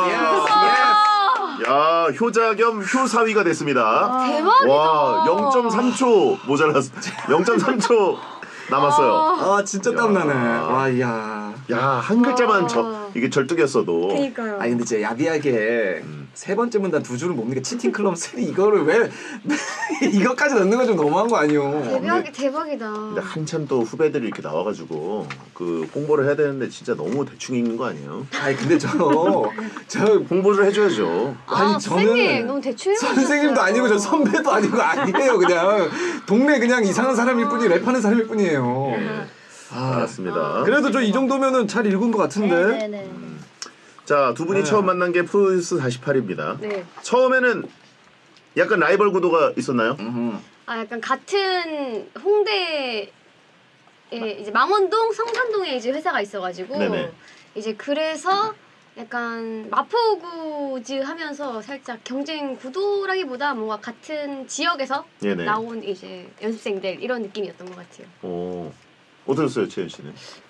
야, 효자 겸 효사위가 됐습니다. 대박이다. 와, 영 점 삼 초 모자랐어. 영 점 삼 초 남았어요. 아 진짜 땀나네. 와 이야. 야, 한 글자만 저 이게 절뚝이었어도. 그러니까요. 아니 근데 진짜 야비하게 세 번째 문단 두 줄을 못 넣는 게 치팅 클럽 쓰리 이거를 왜 이거까지 넣는 건 좀 너무한 거 아니요? 대박 대박이다. 근데 한참 또 후배들이 이렇게 나와가지고 그 홍보를 해야 되는데 진짜 너무 대충 읽는 거 아니에요? 아니 근데 저 저 홍보를 해줘야죠. 아니 아, 저는 선생님 너무 대충 읽으셨어요. 선생님도 아니고 저 선배도 아니고 아니에요 그냥 동네 그냥 이상한 사람일 뿐이 랩하는 사람일 뿐이에요. 아, 알았습니다. 그래도 저 이 정도면은 잘 읽은 것 같은데. 네네네. 자, 두 분이 네. 처음 만난 게 프로듀스 사십팔입니다. 네. 처음에는 약간 라이벌 구도가 있었나요? 음흠. 아 약간 같은 홍대에 이제 망원동, 성산동에 이제 회사가 있어가지고 네네. 이제 그래서 약간 마포구즈 하면서 살짝 경쟁 구도라기보다 뭔가 같은 지역에서 네네. 나온 이제 연습생들 이런 느낌이었던 것 같아요. 어, 어떠셨어요, 채연 씨는?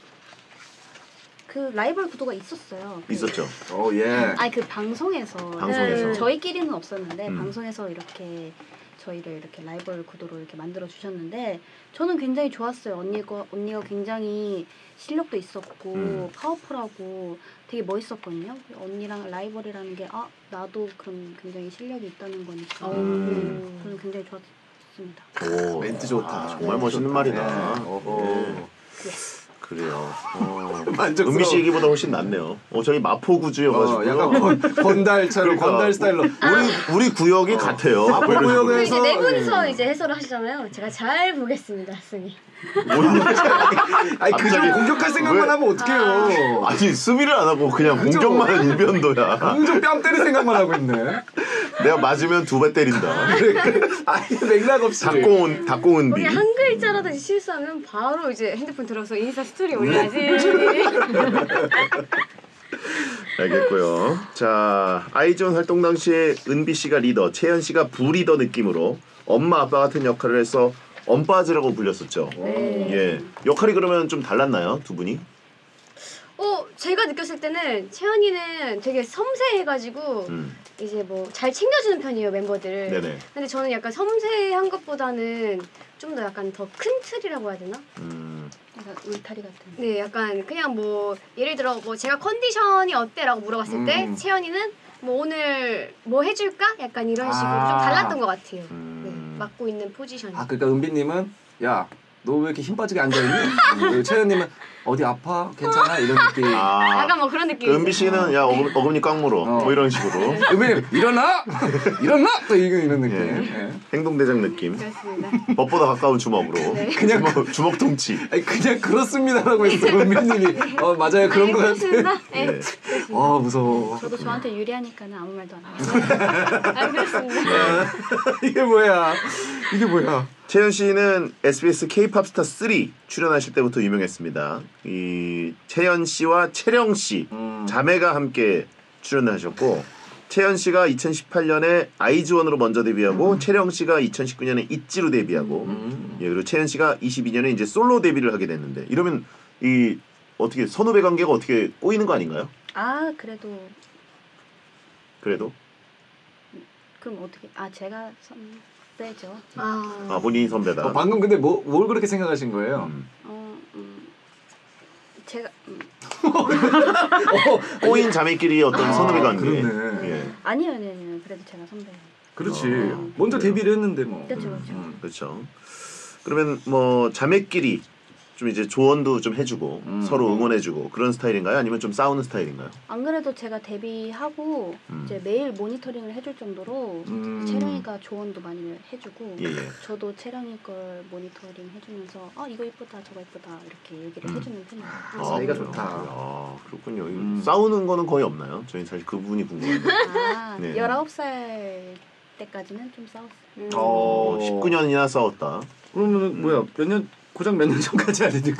그 라이벌 구도가 있었어요. 그- 있었죠. 오 예. 아니 그 방송에서 방송에서. 네. 저희끼리는 없었는데 음. 방송에서 이렇게 저희를 이렇게 라이벌 구도로 이렇게 만들어 주셨는데 저는 굉장히 좋았어요. 언니가 언니가 굉장히 실력도 있었고 음. 파워풀하고 되게 멋있었거든요. 언니랑 라이벌이라는 게 아 나도 그럼 굉장히 실력이 있다는 거니까 음. 네, 저는 굉장히 좋았습니다. 오, 멘트 좋다. 아, 정말 멋있는 말이다. 네. 어허. 네. 그래요. 어. 만족스러워. 은비 씨 얘기보다 훨씬 낫네요. 어, 저희 마포구주여가지고. 어, 약간 건, 건달처럼 그러니까. 건달 스타일로. 우리 우리 구역이 같아요. 마포 뭐 이런 식으로. 구역에서- 이제 네 분이서 이제 해설을 하시잖아요. 제가 잘 보겠습니다, 승희. 아니 그좀 갑자기 공격할 생각만 왜- 하면 어떡해요. 아니 수비를 안 하고 그냥 그죠? 공격만 하는 일변도야. 공좀 뺨 때릴 생각만 하고 있네. 내가 맞으면 두 배 때린다. 아니 맥락 없이. 닭공은 닭공은비. 거기 한 글자라도 실수하면 바로 이제 핸드폰 들어서 인스타 스토리 올려야지. 알겠고요. 자, 아이존 활동 당시에 은비 씨가 리더, 채연 씨가 부리더 느낌으로 엄마 아빠 같은 역할을 해서 엄빠즈라고 불렸었죠. 네. 예, 역할이 그러면 좀 달랐나요, 두 분이? 어, 제가 느꼈을 때는 채연이는 되게 섬세해가지고 음, 이제 뭐 잘 챙겨주는 편이에요, 멤버들을. 네네. 근데 저는 약간 섬세한 것보다는 좀 더 약간 더 큰 틀이라고 해야 되나? 음, 약간 울타리 같은. 네, 약간 그냥 뭐 예를 들어 뭐 제가 컨디션이 어때라고 물어봤을 때 음. 채연이는 뭐 오늘 뭐 해줄까? 약간 이런 식으로 아. 좀 달랐던 것 같아요. 음. 네, 맡고 있는 포지션이. 아 그러니까 은비님은 야 너 왜 이렇게 힘 빠지게 앉아있니? 그리고 채연님은 어디 아파? 괜찮아? 이런 느낌. 아, 약간 뭐 그런 그 느낌이죠. 은비 씨는 야 어금, 어금니 꽉 물어. 어. 뭐 이런 식으로 은빈 일어나! 일어나! 또 이런 이런 느낌. 예. 예. 행동대장 느낌. 그렇습니다. 법보다 가까운 주먹으로. 네. 그냥 주먹, 주먹 통치. 아니 그냥 그렇습니다라고 했어 은빈님이. 어 맞아요 그런 네, 거 그렇습니다. 같아. 네. 예. 아 무서워. 저도 저한테 유리하니까는 아무 말도 안 해요. 아, 그렇습니다. 이게 뭐야? 이게 뭐야? 채연 씨는 에스비에스 K-팝 스타 삼 출연하실 때부터 유명했습니다. 이 채연 씨와 채령 씨 음. 자매가 함께 출연을 하셨고 채연 씨가 이천십팔 년에 아이즈원으로 먼저 데뷔하고 음. 채령 씨가 이천십구 년에 있지로 데뷔하고 음. 예, 그리고 채연 씨가 이십이 년에 이제 솔로 데뷔를 하게 됐는데 이러면 이 어떻게 선후배 관계가 어떻게 꼬이는 거 아닌가요? 아 그래도 그래도 그럼 어떻게? 아 제가 선배죠. 아, 아 본인이 선배다. 어, 방금 근데 뭐, 뭘 그렇게 생각하신 거예요? 음. 어, 음, 제가 음, 꼬인 자매끼리 어떤 아, 선후배 관계. 그러네. 예. 아니요, 아니요, 아니요. 그래도 제가 선배. 그렇지. 어, 먼저 그래요? 데뷔를 했는데 뭐. 그렇죠, 그렇죠. 음. 그렇죠. 그러면 뭐 자매끼리 좀 이제 조언도 좀 해주고 음. 서로 응원해주고 그런 스타일인가요? 아니면 좀 싸우는 스타일인가요? 안 그래도 제가 데뷔하고 음. 이제 매일 모니터링을 해줄 정도로 음. 채령이가 조언도 많이 해주고 예, 예. 저도 채령이 걸 모니터링 해주면서 아 이거 이쁘다 저거 이쁘다 이렇게 얘기를 음. 해주는 편이에요. 아, 사이가 그래요? 좋다. 아 그렇군요. 음. 싸우는 거는 거의 없나요? 저희 사실 그 부분이 궁금한데. 아 네. 열아홉 살 때까지는 좀 싸웠어요. 음. 어. 십구 년이나 싸웠다. 그러면 뭐야? 몇 년? 고작 몇 년 전까지 아니니까.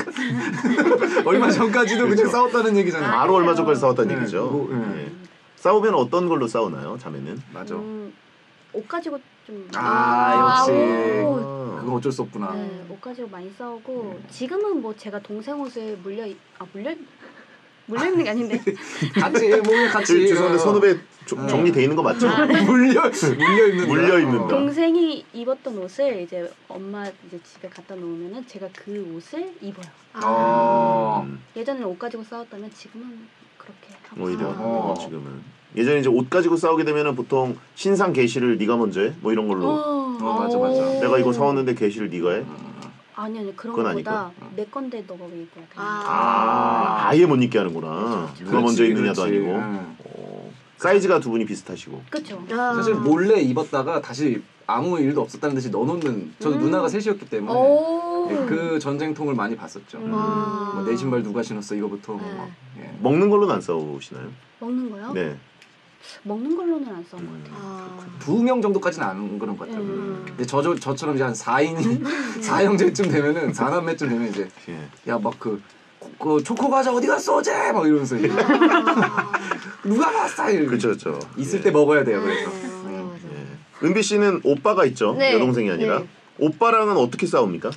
얼마 전까지도 그냥 그렇죠. 싸웠다는 얘기잖아. 바로 얼마 전까지 싸웠다는 네, 얘기죠. 그거, 네. 예. 싸우면 어떤 걸로 싸우나요? 자매는? 맞아. 음, 옷 가지고 좀 아, 역시. 아. 그건 어쩔 수 없구나. 네, 옷 가지고 많이 싸우고 지금은 뭐 제가 동생 옷을 물려 입- 아 물려 물려 입는 게 아닌데 같이 몸에 같이. 저- 죄송한데 선후배 조- 네. 정리돼 있는 거 맞죠? 물려 물려 입는다. 물려 입는다. 어. 동생이 입었던 옷을 이제 엄마 이제 집에 갖다 놓으면은 제가 그 옷을 입어요. 어. 음, 예전에는 옷 가지고 싸웠다면 지금은 그렇게 하고 오히려 있어요. 어, 지금은 예전에 이제 옷 가지고 싸우게 되면은 보통 신상 게시를 네가 먼저 해? 뭐 이런 걸로 어, 어, 맞아, 맞아. 내가 이거 사왔는데 게시를 네가 해? 아니 아니 그런 그건 거보다 아니고. 내 건데 너가 왜 입고 약간 아, 아예 못 입게 하는구나. 누가 그렇지, 먼저 입느냐도 그렇지. 아니고. 응. 어, 사이즈가 두 분이 비슷하시고. 그렇죠. 아. 사실 몰래 입었다가 다시 아무 일도 없었다는 듯이 넣어놓는. 저도 음. 누나가 셋이었기 때문에 오. 예, 그 전쟁통을 많이 봤었죠. 음. 와. 뭐 내 신발 누가 신었어 이거부터. 네. 막, 예. 먹는 걸로는 안 싸우시나요? 먹는 거요? 네. 먹는 걸로는 안 싸운 것 음. 같아요. 아. 두 명 정도까지는 안 그런 것 같아요. 음. 근데 저, 저, 저처럼 이제 한 사 인이 사 형제쯤 되면은 사 남매쯤 되면 이제 예. 야 막 그 그 초코 과자 어디 갔어 어제 막 이러면서 이제 아. 누가 봤어 이러고. 그렇죠, 그렇죠. 있을 예. 때 먹어야 돼요 그래서. 네, 맞아, 음. 맞아. 예. 은비 씨는 오빠가 있죠. 네. 여동생이 아니라. 네. 오빠랑은 어떻게 싸웁니까?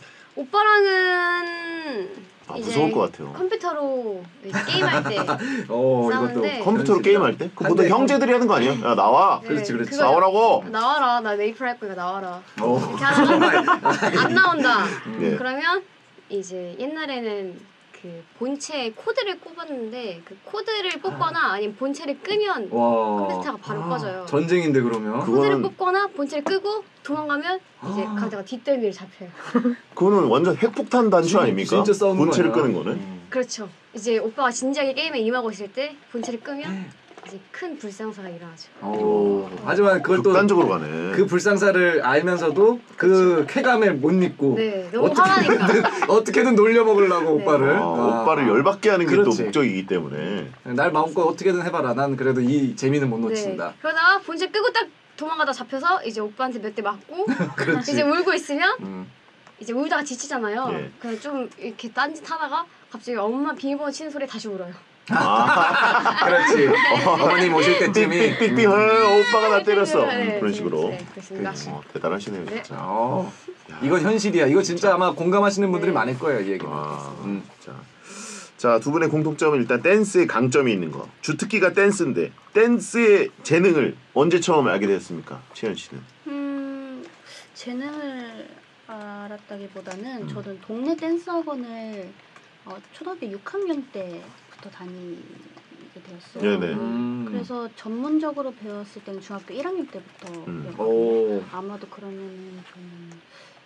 오빠랑은 아, 이제 무서울 것 같아요. 컴퓨터로 이제 게임할 때 어 싸우는데 이것도 컴퓨터로 현실이다. 게임할 때? 그거 보통 한데 형제들이 하는 거 아니에요? 야 나와. 네, 그렇지, 그렇지. 그거 나오라고. 나와라 나 메이플 할 거니까 나와라 어. 이렇게 하다가 안 나온다 예. 그러면 이제 옛날에는 그 본체에 코드를 꼽았는데 그 코드를 뽑거나 아니면 본체를 끄면 와. 컴퓨터가 바로 꺼져요. 전쟁인데 그러면. 코드를 그거는- 뽑거나 본체를 끄고 도망가면 이제 아. 가다가 뒷덜미를 잡혀요. 그거는 완전 핵폭탄 단추 진- 아닙니까? 진짜 싸우는 본체를 거 아니야? 끄는 거는. 음. 그렇죠. 이제 오빠가 진지하게 게임에 임하고 있을 때 본체를 끄면 이제 큰 불상사가 일어나죠. 어. 하지만 그걸 또 극단적으로 가네. 그 불상사를 알면서도 그 쾌감에 못 잊고 네, 너무 화나니까. 어떻게든 놀려 먹으려고 네. 오빠를. 아, 아. 오빠를 열받게 하는 게 또 그렇지. 목적이기 때문에. 날 마음껏 어떻게든 해봐라. 난 그래도 이 재미는 못 놓친다. 네. 그러다가 본체 끄고 딱 도망가다 잡혀서 이제 오빠한테 몇 대 맞고 그렇지. 이제 울고 있으면 음. 이제 울다가 지치잖아요. 예. 그래서 좀 이렇게 딴짓하다가 갑자기 엄마 비밀번호 치는 소리에 다시 울어요. 아, 그렇지. 어머님 오실 때쯤이. 삑삑삑삑 헐 오빠가 나 때렸어. 네, 그런 네, 식으로. 네, 그렇습니다. 어, 대단하시네요 네. 진짜. 어. 이건 현실이야. 이거 진짜 아마 공감하시는 분들이 네. 많을 거예요. 이 얘기는. 아, 음. 자, 자, 두 분의 공통점은 일단 댄스의 강점이 있는 거. 주특기가 댄스인데 댄스의 재능을 언제 처음 알게 되었습니까, 채연 씨는? 음 재능을 알았다기보다는 음. 저는 동네 댄스 학원을 어, 초등학교 육 학년 때부터 다니게 되었어요. 네네. 음. 그래서 전문적으로 배웠을 때는 중학교 일 학년 때부터 음. 배웠거든요. 오. 아마도 그러면은 저는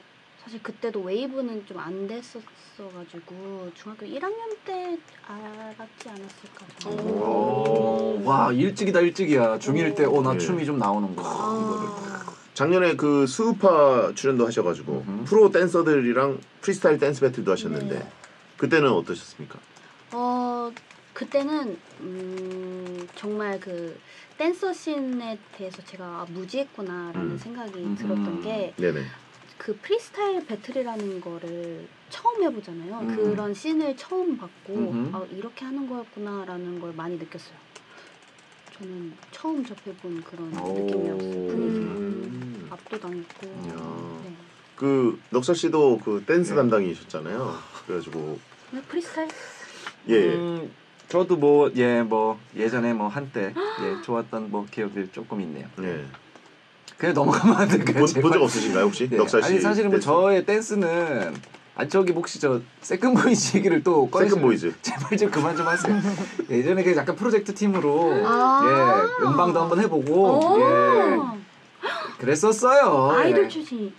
사실 그때도 웨이브는 좀 안 됐었어가지고 중학교 일 학년 때 알았지 않았을까. 저는. 오. 와 일찍이다 일찍이야. 중일 때 어 나 예. 춤이 좀 나오는구나. 아. 작년에 그 수우파 출연도 하셔가지고 음흠. 프로 댄서들이랑 프리스타일 댄스 배틀도 하셨는데 네. 그때는 어떠셨습니까? 어 그때는 음, 정말 그 댄서 씬에 대해서 제가 아, 무지했구나라는 음. 생각이 음. 들었던 게 네네. 그 프리스타일 배틀이라는 거를 처음 해보잖아요. 음. 그런 씬을 처음 봤고 음흠. 아, 이렇게 하는 거였구나라는 걸 많이 느꼈어요. 저는 처음 접해본 그런 오. 느낌이었어요. 분위기 음. 압도당했고. 야. 네. 그 넉살 씨도 그 댄스 네. 담당이셨잖아요. 그래가지고 네, 프리스타일? 예. 음, 저도 뭐 예 뭐 예전에 뭐 한때 예 좋았던 뭐 기억들 조금 있네요. 예. 그냥 넘어가면 안 될까요? 본 적 없으신가요 혹시? 네. 넉살 씨. 아니 사실은 뭐 댄스? 저의 댄스는 아니 저기 혹시 저 세컨보이즈 얘기를 또 꺼내시면 세컨보이즈. 제발 좀 그만 좀 하세요. 예전에 그 약간 프로젝트 팀으로 아. 예 음방도 한번 해보고 오. 예 그랬었어요. 아이돌 예. 출신이시구나.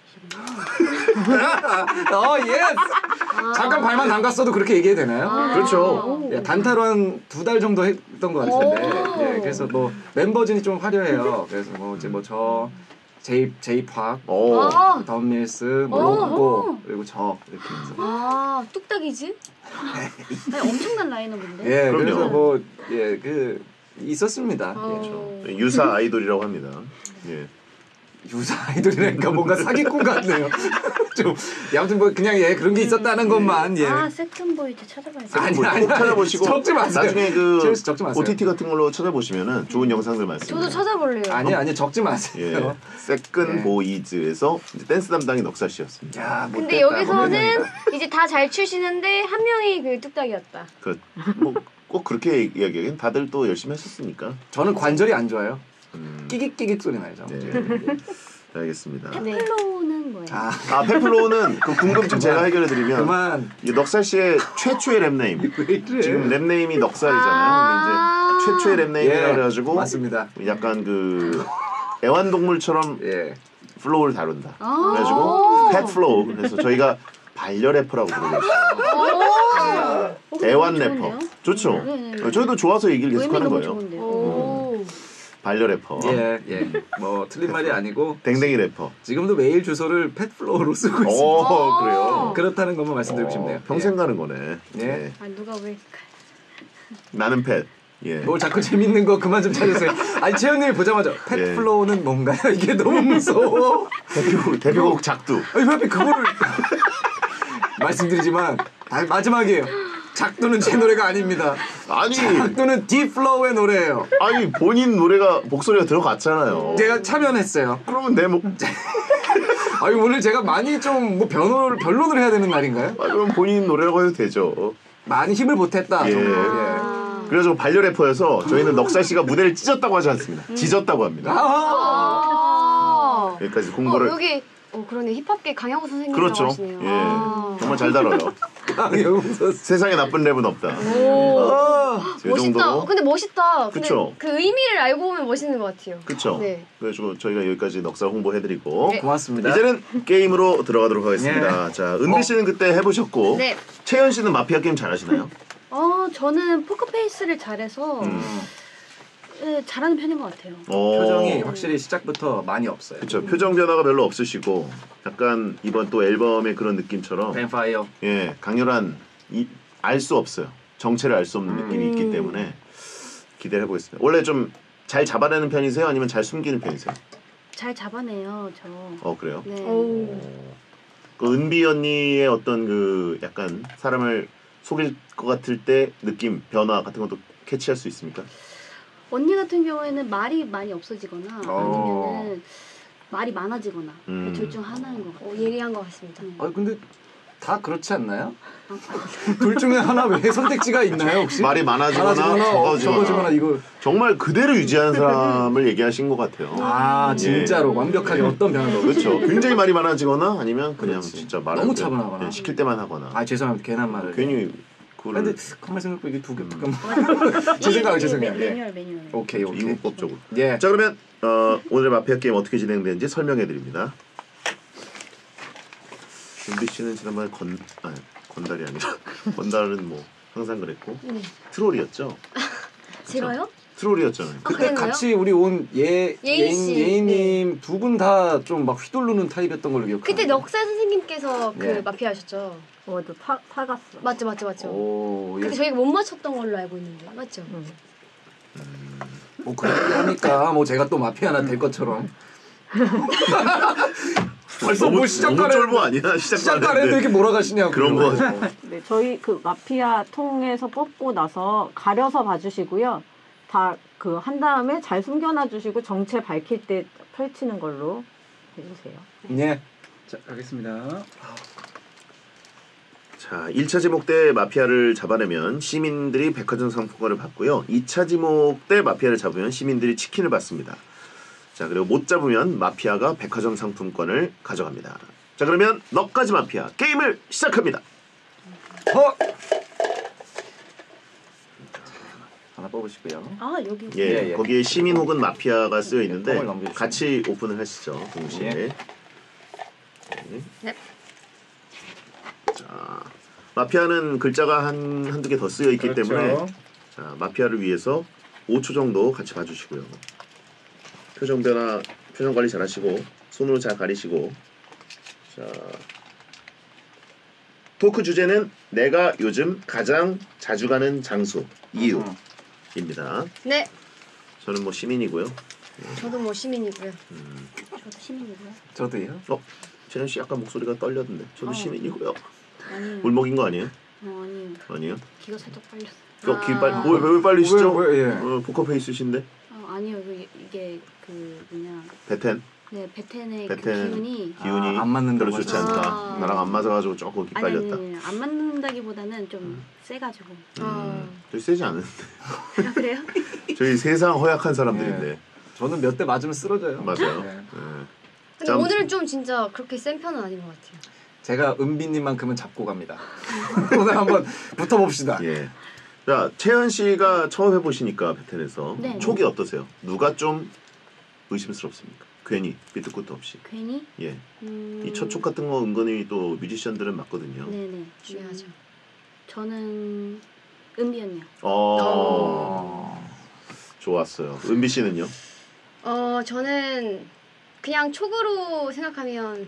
어 예스. 잠깐 발만 담갔어도 그렇게 얘기해도 되나요? 아. 그렇죠. 예, 단타로 한 두 달 정도 했던 것 같은데 오. 예, 그래서 뭐 멤버진이 좀 화려해요. 그래서 뭐 이제 뭐 저 제이 제이팍, 오. 아. 던밀스, 뭐 오. 로고 그리고 저 이렇게 해서 아, 뚝딱이지? 아니, 엄청난 라인업인데. 예 그럼요. 그래서 뭐 예 그 있었습니다. 예. 어. 유사 아이돌이라고 합니다. 예. 유사 아이돌이라니까 뭔가 사기꾼 같네요. 좀 예, 아무튼 뭐 그냥 예 그런 게 있었다는 것만 예. 아 세컨보이즈 찾아봐야지. 아니, 뭐 아니, 꼭 아니, 찾아보시고 적지 마세요. 나중에 그 최우 씨 적지 마세요. 오티티 같은 걸로 찾아보시면은 좋은 영상들 많습니다. 저도 찾아볼래요. 아니 아니 적지 마세요. 예. 세컨 네. 보이즈에서 이제 댄스 담당이 넉살 씨였습니다. 야, 근데 못됐다, 여기서는 못됐다. 이제 다 잘 추시는데 한 명이 그 뚝딱이었다. 그뭐꼭 그렇게 이야기하기엔 다들 또 열심히 하셨으니까. 저는 관절이 안 좋아요. 음. 끼깃끼깃 소리 나죠. 네. 알겠습니다. 네. 플로우는 뭐예요? 아 아 페플로우는 그 궁금증 제가 해결해 드리면 그만. 이 넉살 씨의 최초의 랩네임. 왜 이래? 지금 랩네임이 넉살이잖아요. 아. 근데 이제 최초의 랩네임이라 예, 그래가지고 맞습니다. 약간 그 애완동물처럼 예. 플로우를 다룬다. 아. 그래가지고 펫 플로우. 그래서 저희가 반려 래퍼라고 부르고 있어요. 어, 애완 그거 래퍼. 좋은데요? 좋죠. 네, 네, 네. 저희도 좋아서 얘기를 의미 계속하는 너무 거예요. 좋은데요. 오. 반려 래퍼. 예, 예. 뭐 틀린 말이 아니고 댕댕이 래퍼. 지금도 메일 주소를 펫플로우로 쓰고 있습니다. 오 그래요. 그렇다는 것만 말씀드리고 싶네요. 어, 평생 가는 거네. 예. 예. 아 누가 왜 나는 펫. 예. 뭘 자꾸 재밌는 거 그만 좀 찾으세요. 아니 채연님이 보자마자 펫플로우는 뭔가요? 이게 너무 무서워. 대표곡 대표곡 작두. 아니 왜 하필 그거를 말씀드리지만 아, 마지막이에요. 작두는 제 노래가 아닙니다. 아니 작두는 딥플로우의 노래예요. 아니 본인 노래가 목소리가 들어갔잖아요. 제가 참여했어요. 그러면 내 목. 아니 오늘 제가 많이 좀 뭐 변호를 변론을 해야 되는 날인가요? 아, 그럼 본인 노래라고 해도 되죠. 많이 힘을 보탰다. 예. 정말. 아. 그래서 반려 래퍼여서 저희는 넉살 씨가 무대를 찢었다고 하지 않습니다. 지졌다고 예. 합니다. 아, 아. 여기까지 어, 공부를 여기 어 그러네 힙합계 강양호 선생님이라고 그렇죠. 하시네요. 예. 아. 정말 잘 다뤄요. 강영서 세상에 나쁜 랩은 없다. 오. 아, 이 멋있다. 정도로. 어, 근데 멋있다. 근데 그쵸. 그 의미를 알고 보면 멋있는 것 같아요. 그렇죠. 네. 그래서 저희가 여기까지 넉살 홍보해드리고 네. 고맙습니다. 이제는 게임으로 들어가도록 하겠습니다. 자, 은비 어. 씨는 그때 해보셨고 네. 채연 씨는 마피아 게임 잘하시나요? 어 저는 포커페이스를 잘해서 음. 예, 잘하는 편인 것 같아요. 어. 표정이 확실히 시작부터 많이 없어요. 그렇죠. 표정 변화가 별로 없으시고 약간 이번 또 앨범의 그런 느낌처럼 뱀파이어. 예 강렬한 알 수 없어요. 정체를 알 수 없는 느낌이 음. 있기 때문에 기대를 해보겠습니다. 원래 좀 잘 잡아내는 편이세요? 아니면 잘 숨기는 편이세요? 잘 잡아내요 저. 어 그래요? 네. 오. 그 은비 언니의 어떤 그 약간 사람을 속일 것 같을 때 느낌 변화 같은 것도 캐치할 수 있습니까? 언니 같은 경우에는 말이 많이 없어지거나 어. 아니면은 말이 많아지거나 음. 둘 중 하나인 것 같아요. 어, 예리한 것 같습니다. 네. 아 근데 다 그렇지 않나요? 둘 중에 하나 왜 선택지가 있나요 혹시? 말이 많아지거나 많아지거나 어, 적어지거나. 적어지거나 이거 정말 그대로 유지하는 사람을 얘기하신 것 같아요. 아 진짜로 완벽하게 어떤 변화도 없이. 그렇죠. 굉장히 말이 많아지거나 아니면 그냥 그렇지. 진짜 말을 너무 그냥 차분하거나. 그냥 시킬 때만 하거나. 아 죄송합니다 괜한 말을. 괜히 그걸 근데 가만 생각해보면 이게 두 개. 음. 잠깐만. 제 생각을 제 생각. 매- 매뉴얼 매뉴얼. 오케이 오케이. 이국법적으로. 예. 자 그러면 어, 오늘의 마피아 게임 어떻게 진행되는지 설명해 드립니다. 윤비 씨는 지난번에 건 아니 건달이 아니라 건달은 뭐 항상 그랬고 네. 트롤이었죠. 제가요? 트롤이었잖아요. 아, 그때 그랬나요? 같이 우리 온 예 예인 씨. 예인 예인님 두 분 다 좀 막 휘둘르는 타입이었던 걸로 기억해요. 그때 넉살 선생님께서 그 네. 마피아 하셨죠. 어, 너 타, 타갔어. 맞죠, 맞죠, 맞죠. 오, 예. 근데 저희가 못 맞췄던 걸로 알고 있는데 맞죠? 응. 뭐 그런 얘기 하니까 뭐 제가 또 마피아나 될 것처럼. 벌써 너무, 뭐 시작도 너무 안 쫄보 했는데 아니야? 시작도 시작도 안 안 했는데 했는데 이렇게 몰아가시냐고. 그런 거. 네, 저희 그 마피아 통해서 뽑고 나서 가려서 봐주시고요. 다 그 한 다음에 잘 숨겨놔 주시고 정체 밝힐 때 펼치는 걸로 해주세요. 네. 자, 가겠습니다. 자, 일 차 지목 때 마피아를 잡아내면 시민들이 백화점 상품권을 받고요. 이 차 지목 때 마피아를 잡으면 시민들이 치킨을 받습니다. 자, 그리고 못 잡으면 마피아가 백화점 상품권을 가져갑니다. 자, 그러면 넉가지 마피아 게임을 시작합니다. 어. 하나 뽑으시고요. 아 여기 예, 예, 예. 거기에 시민 혹은 마피아가 쓰여 있는데 form을 넘겨주시면. 같이 오픈을 하시죠, 동시에. 예. 네. 자, 마피아는 글자가 한 한두 개 더 쓰여 있기 그렇죠. 때문에 자, 마피아를 위해서 오 초 정도 같이 봐주시고요. 표정 변화, 표정 관리 잘하시고 손으로 잘 가리시고. 자, 토크 주제는 내가 요즘 가장 자주 가는 장소 이유입니다. 네. 저는 뭐 시민이고요. 저도 뭐 시민이고요. 저도 시민이고요. 저도요. 어, 재현 씨 약간 목소리가 떨렸는데. 저도 어. 시민이고요. 아니요. 울먹인 거 아니에요? 어, 아니요. 아니요. 귀가 살짝 빨렸어. 어, 길 빨리. 아. 뭐, 왜, 왜 빨리시죠? 왜, 왜, 예. 어, 포커페이스신데. 어, 아니요. 그, 이게 그 뭐냐. 베텐 네, 베텐의 베텐. 그 기운이 기운이 아, 안 맞는다고 별로 좋지 하죠. 않다. 아. 나랑 안 맞아가지고 조금 아니, 아니, 기빨렸다. 아니, 안 맞는다기보다는 좀 세가지고. 아. 저희 세지 않은데. 아, 그래요? 저희 세상 허약한 사람들인데. 네. 저는 몇 대 맞으면 쓰러져요. 맞아요. 네. 네. 근데 참- 오늘은 좀 진짜 그렇게 센 편은 아닌 것 같아요. 제가 은비님만큼은 잡고 갑니다. 오늘 한번 붙어봅시다. 예. 자, 채연 씨가 처음 해보시니까 베텐에서 네. 촉이 어떠세요? 누가 좀 의심스럽습니까? 괜히 밑도 끝도 없이. 괜히? 예. 음... 이 첫 촉 같은 거 은근히 또 뮤지션들은 맞거든요. 네네. 중요하죠. 음, 저는 은비언니요. 어. 좋았어요. 은비 씨는요? 어 저는 그냥 촉으로 생각하면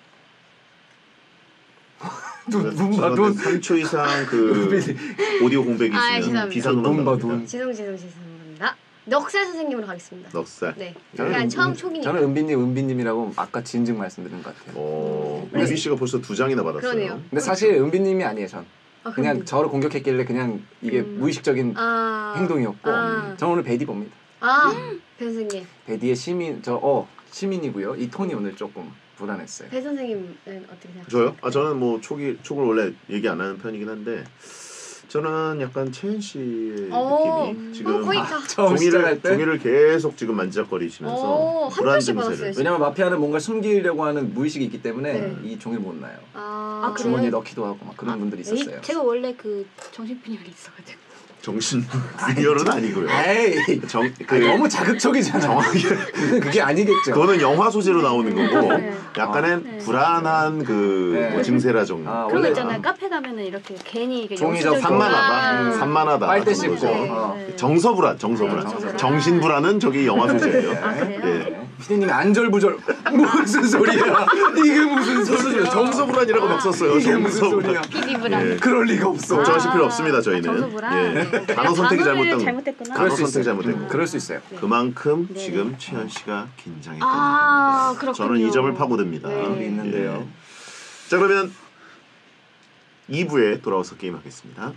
눈, 눈 봐, 눈. 삼 초 이상 그 오디오 공백이 아, 있으면 죄송합니다. 비상으로 눈 봐, 나옵니다. 눈. 죄송 죄송 죄송합니다. 넉살 선생님으로 가겠습니다. 넉살. 네. 저는 그냥 은- 처음 촉이니까. 저는 은비님, 은비님이라고 아까 진즉 말씀드린 것 같아요. 어, 네. 은비 씨가 벌써 두 장이나 받았어요. 그러네요. 근데 사실 은비님이 아니에요, 전. 아, 그냥 그럼- 저를 공격했길래 그냥 이게 음. 무의식적인 아, 행동이었고 아, 저는 오늘 베디 봅니다. 아 배 선생님, 베디의 시민, 저 어 시민이고요. 이 톤이 오늘 조금 불안했어요. 배 선생님은 어떻게 생각하세요? 저요? 아 저는 뭐 촉이 촉을 원래 얘기 안 하는 편이긴 한데 저는 약간 채연 씨의 어, 느낌이 지금 어, 거의 다. 처음 종이를 시작할 때 종이를 계속 지금 만지작거리시면서 오, 한 불안 표씩 증세를. 받았어요. 왜냐면 마피아는 뭔가 숨기려고 하는 무의식이 있기 때문에 네. 이 종이를 못 놔요. 아, 아, 주머니에 그래요? 넣기도 하고 막 그런 분들이 에이, 있었어요. 제가 원래 그 정신분열이 있어가지고. 정신 분열은 아니고요. 에이, 정, 그, 아니, 너무 자극적이잖아. 정확하게 그건 그게 아니겠죠. 그거는 영화 소재로 나오는 거고 네. 약간은 네. 불안한 그 네. 뭐 증세라 정도. 아, 그런 원래- 거 있잖아요. 카페 가면은 이렇게 괜히 이게 종이 영수증 접고. 산만하다. 아. 산만하다. 빨대 그런 씹고. 거죠. 네. 어. 네. 정서불안, 정서불안. 네, 정서불안. 정신불안은 저기 영화 소재예요. 아, 그래요? 예. 피디님이 안절부절 무슨 소리야? 이게 무슨 소리야? 정서불안이라고 막 썼어요. 이게 무슨 정서불안. 소리야? 피디브란. 예. 그럴 리가 없어. 걱정하실 아, 필요 없습니다. 저희는. 정서불안. 예. 네. 단어 선택이 단어를 잘못된 거. 잘못했구나. 그럴 그럴 수 선택 있어요. 잘못된 음, 거. 그럴 수 있어요. 그만큼 네. 지금 채연 씨가 긴장했던 아, 겁니다. 그렇군요. 저는 이 점을 파고듭니다. 네. 그게 있는데요. 자 그러면 이 부에 돌아와서 게임하겠습니다.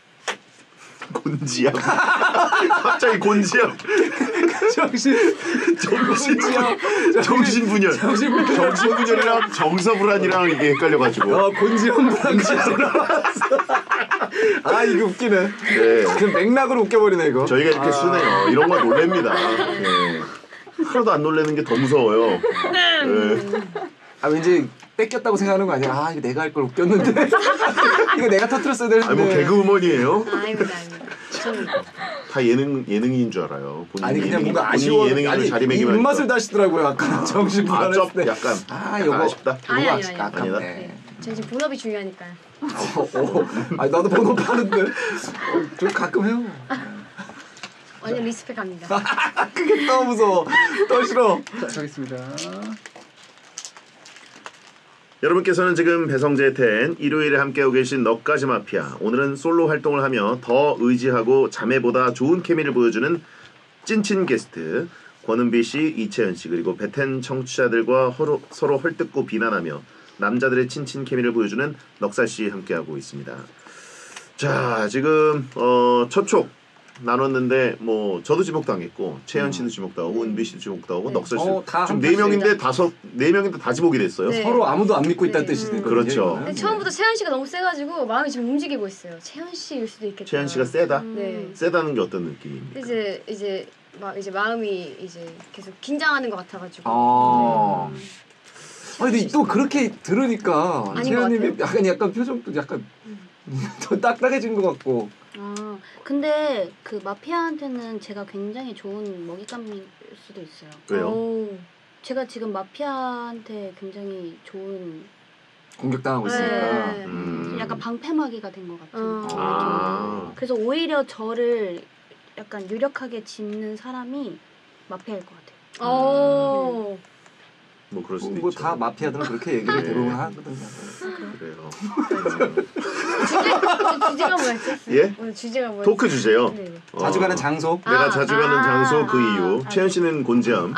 곤지암. 갑자기 곤지암. 정신 정신 곤지암. 정신분열. 정신분열. 정신분열이랑 정서불안이랑 이게 헷갈려가지고. 어 곤지암 불안지암 나왔어. 아 이거 웃기네. 네. 그 맥락으로 웃겨버리네 이거. 저희가 이렇게 아. 순해요. 이런 거 놀랍니다. 네. 하나도 안 놀라는 게 더 무서워요. 네. 아 왠지 뺏겼다고 생각하는 거 아니야? 아 이거 내가 할 걸 웃겼는데 이거 내가 터뜨렸어야 되는데. 아니 뭐 개그우먼이에요? 아닙니다, 아닙니다. 저는 다 예능 예능인 줄 알아요. 본인이 아니 그냥 예능인- 뭔가 본인이 아쉬워. 예능인으로 아니 자리매김하니까. 입맛을 다시더라고요. 아까 정신 아, 불안했을 좀 때. 약간 아 약간 요거 아쉽다. 요거 아니, 아니, 아쉽- 아니. 아깝네. 아니다? 전 지금 본업이 중요하니까요. 어, 어. 아니 나도 번호 파는데. 어, 좀 가끔 해요. 완전 리스펙합니다. 그게 더 무서워. 더 싫어. 자, 가겠습니다. 여러분께서는 지금 배성재 텐 일요일에 함께하고 계신 너까지 마피아. 오늘은 솔로 활동을 하며 더 의지하고 자매보다 좋은 케미를 보여주는 찐친 게스트 권은비 씨, 이채연 씨 그리고 베텐 청취자들과 허로, 서로 헐뜯고 비난하며 남자들의 친친 케미를 보여주는 넉살 씨 함께하고 있습니다. 자, 지금 어, 첫촉 나눴는데 뭐 저도 지목당했고 채연 씨도 지목당하고 은비 씨도 지목당하고 네. 넉살 씨 어, 다 지금 한 네 명인데 다섯 네 명인데 다 지목이 됐어요. 네. 서로 아무도 안 믿고 있다는 네. 뜻이거든요. 그렇죠. 이거는. 근데 처음부터 채연 씨가 너무 세가지고 마음이 지금 움직이고 있어요. 채연 씨일 수도 있겠다. 채연 씨가 세다? 네. 세다는 게 어떤 느낌입니까? 이제 이제 막 이제 마음이 이제 계속 긴장하는 것 같아가지고. 아. 네. 아니 근데 또 그렇게 들으니까 아닌 채연님이 것 약간 약간 표정도 약간 더 딱딱해진 것 같고. 아 근데 그 마피아한테는 제가 굉장히 좋은 먹잇감일 수도 있어요. 왜요? 오. 제가 지금 마피아한테 굉장히 좋은 공격당하고 네. 있으니까. 음. 약간 방패막이가 된 것 같은 어. 느낌이 아. 들어요. 그래서 오히려 저를 약간 유력하게 짓는 사람이 마피아일 것 같아요. 오. 뭐 그럴 수도 뭐 있죠. 다 마피아들은 그렇게 얘기를 네. 대부분 하거든요. 그래요. 주제, 주제가 뭐였지? 예? 오늘 주제가 뭐였지? 토크 주제요. 네. 어, 자주 가는 장소. 내가 아, 자주 가는 아, 장소 그 아, 이유. 아, 채연 씨는 곤지암.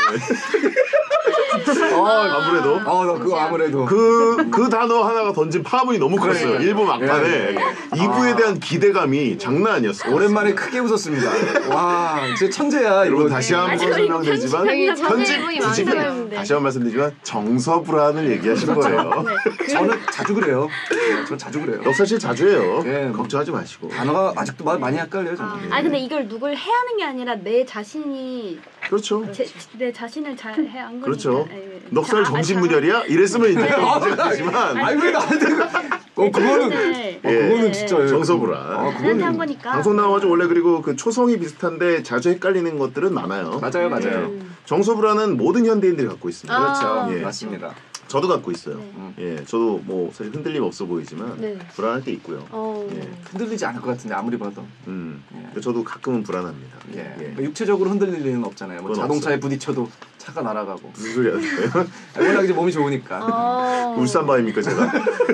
어, 아무래도 어, 나 그거 아무래도. 그, 그 단어 하나가 던진 파문이 너무 컸어요. 네. 일 부 막판에 네. 이 부에 대한 기대감이 장난 아니었어요. 오랜만에 크게 웃었습니다. 와, 진짜 천재야. 여러분 이거. 다시 한번 아직 우리 설명드리지만 편집- 편집 편집분이 굳이 많았는데. 다시 한번 말씀드리지만 정서불안을 얘기하신 거예요. 저는 자주 그래요. 전 자주 그래요. 너 사실 자주 해요. 네. 걱정하지 마시고. 단어가 아직도 마- 많이 헷갈려요, 저는. 아니 근데 이걸 누굴 해하는 게 아니라 내 자신이 그렇죠. 제, 내 자신을 잘 해 안 거니까. 그렇죠. 예, 예. 넉살 자- 아, 정신분열이야? 이랬으면 이제 네. 문제가 되지만 아니 왜 나한테 그- 어 그거는 네. 어 그거는 예. 진짜 예. 정서불안. 아, 자신한테 그거는 한 거니까. 방송 나와가지고 원래 그리고 그 초성이 비슷한데 자주 헷갈리는 것들은 많아요. 맞아요, 맞아요. 음. 정서불안은 모든 현대인들이 갖고 있습니다. 아. 그렇죠. 예. 맞습니다. 저도 갖고 있어요. 네. 예, 저도 뭐 사실 흔들림 없어 보이지만 네. 불안할 때 있고요. 어. 예. 흔들리지 않을 것 같은데 아무리 봐도. 음, 예. 저도 가끔은 불안합니다. 예. 예. 뭐 육체적으로 흔들릴 일은 없잖아요. 뭐 그건 자동차에 부딪혀도 차가 날아가고. 무슨 소리 하세요? 워낙 이제 몸이 좋으니까. 어. 울산바입니까 제가?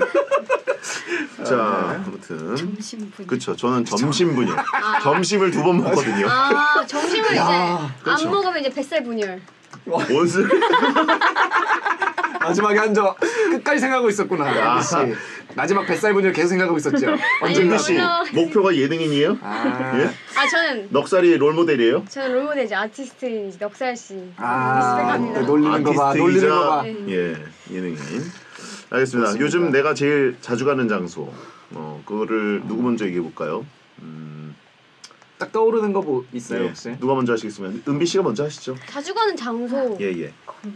자, 네. 아무튼 점심분. 그렇죠. 저는 점심분이요. 점심을 두 번 먹거든요. 아 점심을 이제 안 그렇죠. 먹으면 이제 뱃살 분열. 뭔 소리? 마지막에 앉아 끝까지 생각하고 있었구나. 아. 은비 씨. 마지막 뱃살 분열 계속 생각하고 있었죠. 언젠가 씨 그럼요. 목표가 예능인이에요? 아. 예? 아 저는 넉살이 롤모델이에요? 저는 롤모델이지 아티스트인 이제 넉살 씨. 아, 리스펙합니다. 놀리는 거 봐. 아티스트이자- 놀리는 거 봐. 네. 예, 예능인. 알겠습니다. 좋습니다. 요즘 내가 제일 자주 가는 장소. 어, 그거를 누구 먼저 얘기해 볼까요? 음, 딱 떠오르는 거 뭐 있어요 예. 혹시? 누가 먼저 하시겠습니까? 은비 씨가 먼저 하시죠. 자주 가는 장소. 예, 예.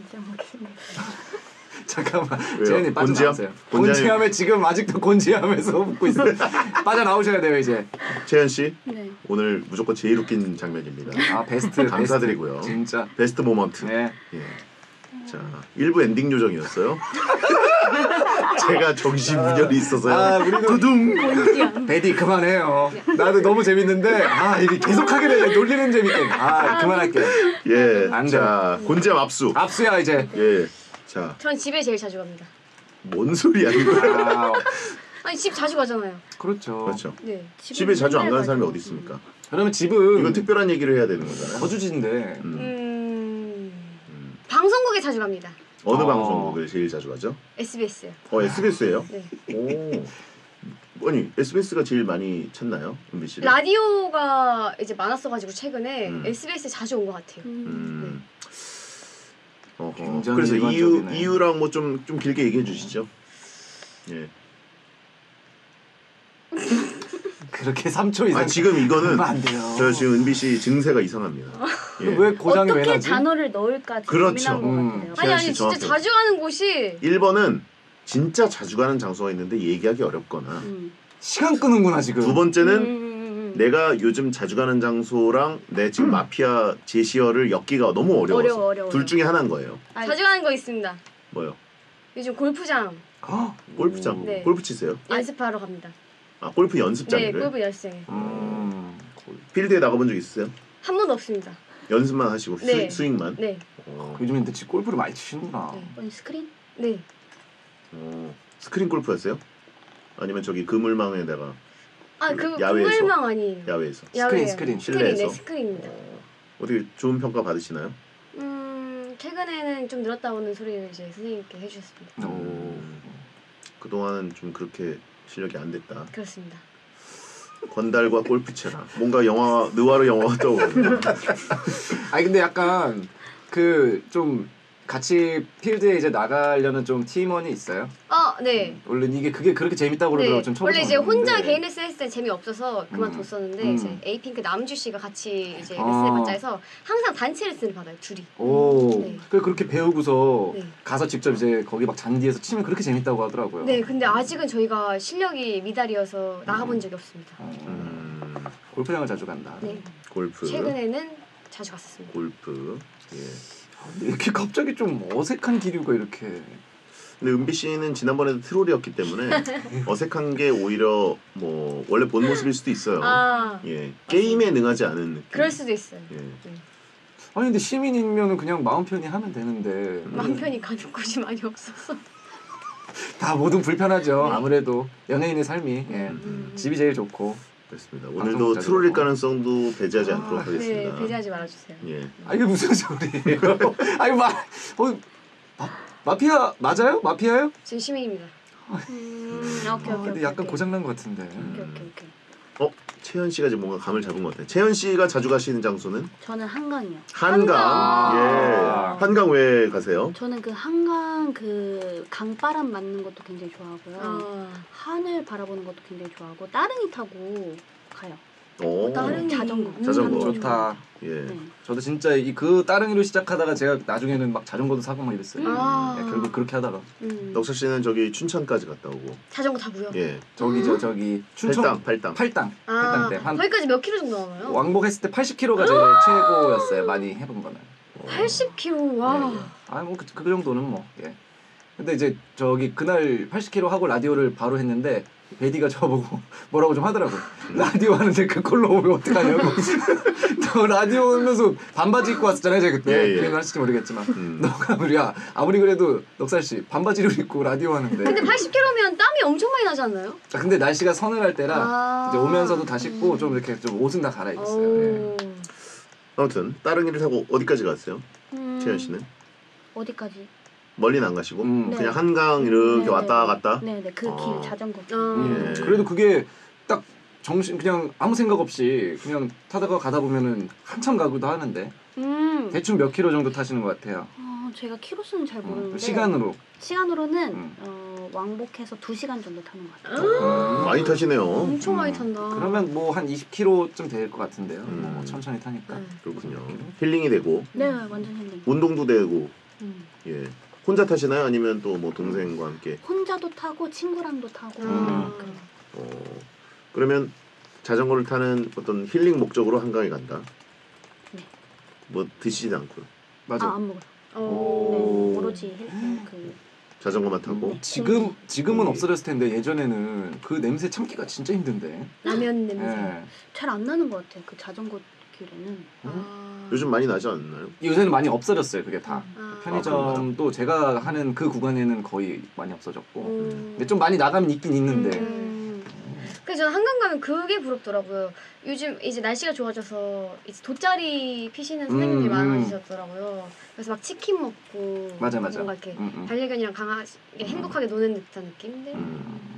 잠깐만. 왜요? 재현이 곤지암? 빠져나오세요. 곤지암이- 곤지암에 지금 아직도 곤지암에서 웃고 있어요. 빠져나오셔야 돼요 이제. 채연 씨, 네. 오늘 무조건 제일 웃긴 장면입니다. 아 베스트. 감사드리고요. 베스트. 진짜. 베스트 모먼트. 네. 예. 자, 일부 엔딩 요정이었어요. 제가 정신분열이 있어서요. 아 우리도 두둥. 베디 그만해요. 나도 너무 재밌는데 아 이게 계속 하게 되네. 놀리는 재밌게. 아 그만할게. 예. 안 자, 곤지암 압수. 압수야 이제. 예. 자, 전 집에 제일 자주 갑니다. 뭔 소리야 이거? 아 아니 집 자주 가잖아요. 그렇죠. 그렇죠. 네. 집에 자주 안 가는 맨날 사람이 가죠. 어디 있습니까? 그러면 집은 이건 특별한 얘기를 해야 되는 거잖아요. 거주지인데. 음. 음. 음. 방송국에 자주 갑니다. 어느 어. 방송국을 제일 자주 가죠? 에스비에스요. 어, 에스비에스예요? 네. 오. 아니, 에스비에스가 제일 많이 찾나요? 은비 씨를? 라디오가 이제 많았어가지고 최근에 음. 에스비에스에 자주 온 것 같아요. 음. 어허. 굉장히 그래서 이유 일반적이네. 이유랑 뭐 좀 좀 길게 얘기해 주시죠. 예. 그렇게 삼 초 이상. 아, 지금 이거는 그러면 안 돼요. 저 지금 은비 씨 증세가 이상합니다. 예. 왜 고장이 왜 어떻게 나지? 단어를 넣을까 지금 그렇죠. 고민한 것 음. 같아요. 아니 아니 씨 진짜 정확해요. 자주 가는 곳이 일 번은 진짜 자주 가는 장소가 있는데 얘기하기 어렵거나 음. 시간 끄는구나 지금. 두 번째는 음, 음, 음, 음. 내가 요즘 자주 가는 장소랑 내 지금 마피아 제시어를 엮기가 너무 어려워서 어려워, 어려워요. 둘 중에 하나인 거예요. 아니, 자주 가는 거 있습니다. 뭐요? 요즘 골프장 골프장. 네. 골프 치세요? 연습하러 갑니다. 아 골프 네, 연습장이래요? 골프 연습장에. 음. 필드에 나가본 적 있으세요? 한 번도 없습니다. 연습만 하시고 스, 네. 스윙만? 네. 어. 요즘에 근데 지- 골프를 많이 치시는구나. 네. 오늘 스크린? 네. 어. 스크린 골프였어요? 아니면 저기 그물망에다가 아, 그 그 야외에서? 그물망 아니에요. 야외에서? 야외예요. 스크린, 스크린, 네, 실내에서? 스크린입니다. 어떻게 좋은 평가 받으시나요? 음, 최근에는 좀 늘었다고는 소리를 이제 선생님께 해주셨습니다. 오. 그동안은 좀 그렇게 실력이 안 됐다. 그렇습니다. 건달과 골프 쳐라. 뭔가 영화 느와르 영화가 떠오르네요. 아니 근데 약간 그 좀 같이 필드에 이제 나가려는 좀 팀원이 있어요. 어, 네. 원래 이게 그게 그렇게 재밌다고 그러더라고. 네. 좀 원래 이제 혼자 쳐보셨는데. 개인 레슨 했을 때 재미없어서 그만뒀었는데 음. 이제 에이핑크 남주 씨가 같이 이제 아. 레슨을 받자 해서 항상 단체 레슨을 받아요. 둘이. 오, 네. 그 그렇게 배우고서 네. 가서 직접 이제 거기 막 잔디에서 치면 그렇게 재밌다고 하더라고요. 네, 근데 아직은 저희가 실력이 미달이어서 나가본 적이 없습니다. 음, 골프장을 자주 간다. 네. 골프. 최근에는 자주 갔었습니다. 골프. 예. 근데 이렇게 갑자기 좀 어색한 기류가 이렇게. 근데 은비 씨는 지난번에도 트롤이었기 때문에 어색한 게 오히려 뭐 원래 본 모습일 수도 있어요. 아, 예. 게임에 능하지 않은 느낌. 그럴 수도 있어요. 예. 아니 근데 시민이면은 그냥 마음 편히 하면 되는데 마음 편히 가는 곳이 많이 없어서. 다 모든 불편하죠. 네. 아무래도 연예인의 삶이 예. 음. 집이 제일 좋고. 그렇습니다. 방송 오늘도 목자도 트롤일 그렇고. 가능성도 배제하지 아, 않도록 네, 하겠습니다. 배제하지 말아주세요. 예. 아 이게 무슨 소리예요? 아니 마, 어, 마 마피아 맞아요? 마피아요? 전 시민입니다. 음, 오케이 아, 오케이. 근데 오케이, 약간 오케이. 고장난 것 같은데. 오케이 오케이 오케이. 어? 채연 씨가 지금 뭔가 감을 잡은 것 같아요. 채연 씨가 자주 가시는 장소는 저는 한강이요. 한강. 한강. 예. 한강 왜 가세요? 저는 그 한강 그 강바람 맞는 것도 굉장히 좋아하고요. 아, 하늘 바라보는 것도 굉장히 좋아하고 따릉이 타고 가요. 오. 다른 자전거. 자전거. 좋다. 예. 네. 저도 진짜 이 그 따릉이로 시작하다가 제가 나중에는 막 자전거도 사고 막 이랬어요. 아. 예, 결국 그렇게 하다가 음. 넉살 씨는 저기 춘천까지 갔다 오고. 자전거 타고요. 예. 저기 저 저기 춘천 팔당, 팔당. 팔당 아, 팔당 때 한 거기까지 몇 킬로 정도 나와요? 왕복했을 때 팔십 킬로미터가 제 최고였어요. 많이 해본 거는. 팔십 킬로미터. 와. 예, 예. 아뭐 그, 그 정도는 뭐. 예. 근데 이제 저기 그날 팔십 킬로미터 하고 라디오를 바로 했는데 베디가 저보고 뭐라고 좀 하더라고. 라디오 하는데 그 콜로 오면 어떡하냐고. 너 라디오 하면서 반바지 입고 왔었잖아요, 제가 그때. 예, 예. 기억나실지 모르겠지만. 음. 너가 우리야 아무리 그래도 넉살 씨 반바지를 입고 라디오 하는데. 근데 팔십 킬로미터면 땀이 엄청 많이 나지 않나요? 아, 근데 날씨가 서늘할 때라 아. 이제 오면서도 다 씻고 좀 이렇게 좀 옷은 다 갈아입었어요. 예. 오. 아무튼 따릉이를 타고 어디까지 갔어요? 음, 채연 씨는? 어디까지? 멀리는 안 가시고 음. 네. 그냥 한강 이렇게 네, 왔다 네, 갔다. 네네 그 길 아. 자전거. 길. 아. 예. 그래도 그게 딱 정신 그냥 아무 생각 없이 그냥 타다가 가다 보면은 한참 가기도 하는데 음. 대충 몇 킬로 정도 타시는 것 같아요. 어, 제가 키로수는 잘 음, 모르는데 시간으로. 시간으로는 음. 어, 왕복해서 두 시간 정도 타는 것 같아요. 많이 타시네요. 엄청 많이 음. 탄다. 그러면 뭐 한 이십 킬로미터쯤 될 것 같은데요. 음. 뭐 천천히 타니까. 네. 그렇군요. 힐링이 되고 네, 완전 힐링. 운동도 되고. 음. 예. 혼자 타시나요? 아니면 또 뭐 동생과 함께? 혼자도 타고 친구랑도 타고. 아. 그래요. 어. 그러면 자전거를 타는 어떤 힐링 목적으로 한강에 간다. 네. 뭐 드시지 않고 맞아. 아, 안 먹어요. 오. 네, 오로지 힐, 그 자전거만 타고. 네. 지금 지금은 음. 없어졌을 텐데 예전에는 그 냄새 참기가 진짜 힘든데. 라면 냄새. 예. 잘 안 나는 것 같아요. 그 자전거 길에는. 아. 요즘 많이 나지 않나요? 요새는 많이 없어졌어요. 그게 다. 아. 편의점도 제가 하는 그 구간에는 거의 많이 없어졌고. 음. 근데 좀 많이 나가면 있긴 있는데. 음. 그래서 저는 한강 가면 그게 부럽더라고요. 요즘 이제 날씨가 좋아져서 이제 돗자리 피시는 선생님들이 음, 많아지셨더라고요. 그래서 막 치킨 먹고 맞아 맞아. 뭔가 이렇게 음, 음. 반려견이랑 강아지 이렇게 행복하게 노는 듯한 느낌인데 음.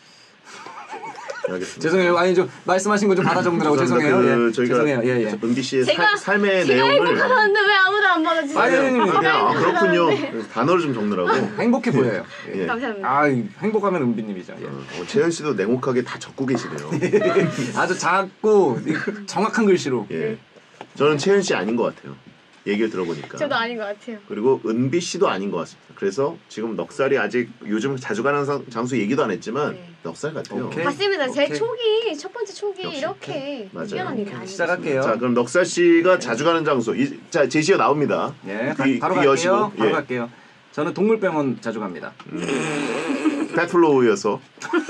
알겠습니다. 죄송해요. 아니 좀 말씀하신 거 좀 받아 적느라고 죄송해요. 그 예. 저희가 죄송해요. 예, 예. 은비 씨의 제가- 사, 삶의 제가 내용을 행복하다는데 왜 아무도 안 받아주세요? 아니, 아니, 아니. 아, 그냥 아, 그렇군요. 네. 그래서 단어를 좀 적느라고. 행복해 보여요. 예. 예. 감사합니다. 아, 행복하면 은비님이죠. 예. 어, 채연 씨도 냉혹하게 다 적고 계시네요. 아주 작고 정확한 글씨로. 예. 저는 채연 씨 아닌 것 같아요. 얘기를 들어보니까. 저도 아닌 것 같아요. 그리고 은비 씨도 아닌 것 같습니다. 그래서 지금 넉살이 아직 요즘 자주 가는 상- 장소 얘기도 안 했지만 네. 넉살 같아요. 오케이. 봤습니다. 제 오케이. 초기 첫 번째 초기 역시. 이렇게 맞아요. 뛰어난 일이 아니에요. 시작할게요. 자, 그럼 넉살 씨가 자주 가는 장소. 이, 자, 제시어 나옵니다. 예, 가, 귀- 바로 귀 갈게요. 여시고. 바로 예. 갈게요. 저는 동물병원 자주 갑니다. 음. 배틀로우여서.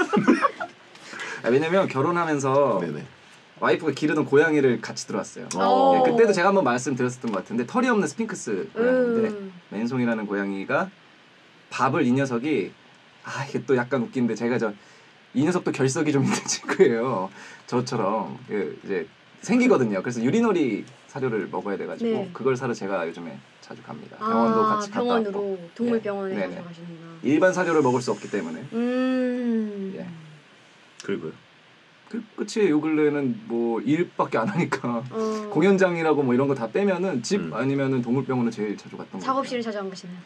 아, 왜냐면 결혼하면서 네네. 와이프가 기르던 고양이를 같이 들어왔어요. 어. 예, 그때도 제가 한번 말씀드렸었던 것 같은데 털이 없는 스핑크스 고양이인데 음. 맨송이라는 고양이가 밥을 이 녀석이 아 이게 또 약간 웃긴데 제가 저 이 녀석도 결석이 좀 있는 친구예요. 저처럼 그 이제 생기거든요. 그래서 유리놀이 사료를 먹어야 돼가지고 네. 그걸 사러 제가 요즘에 자주 갑니다. 병원도 아, 같이 갔다 병원으로 왔고. 동물병원에 네. 가서 네네. 가시는구나. 일반 사료를 먹을 수 없기 때문에 음. 예. 그리고요. 그 끝이 요 근래는 뭐 일밖에 안 하니까 어. 공연장이라고 뭐 이런 거 다 빼면은 집 음. 아니면은 동물병원은 제일 자주 갔던 거 작업실을 자주 안 가시나요?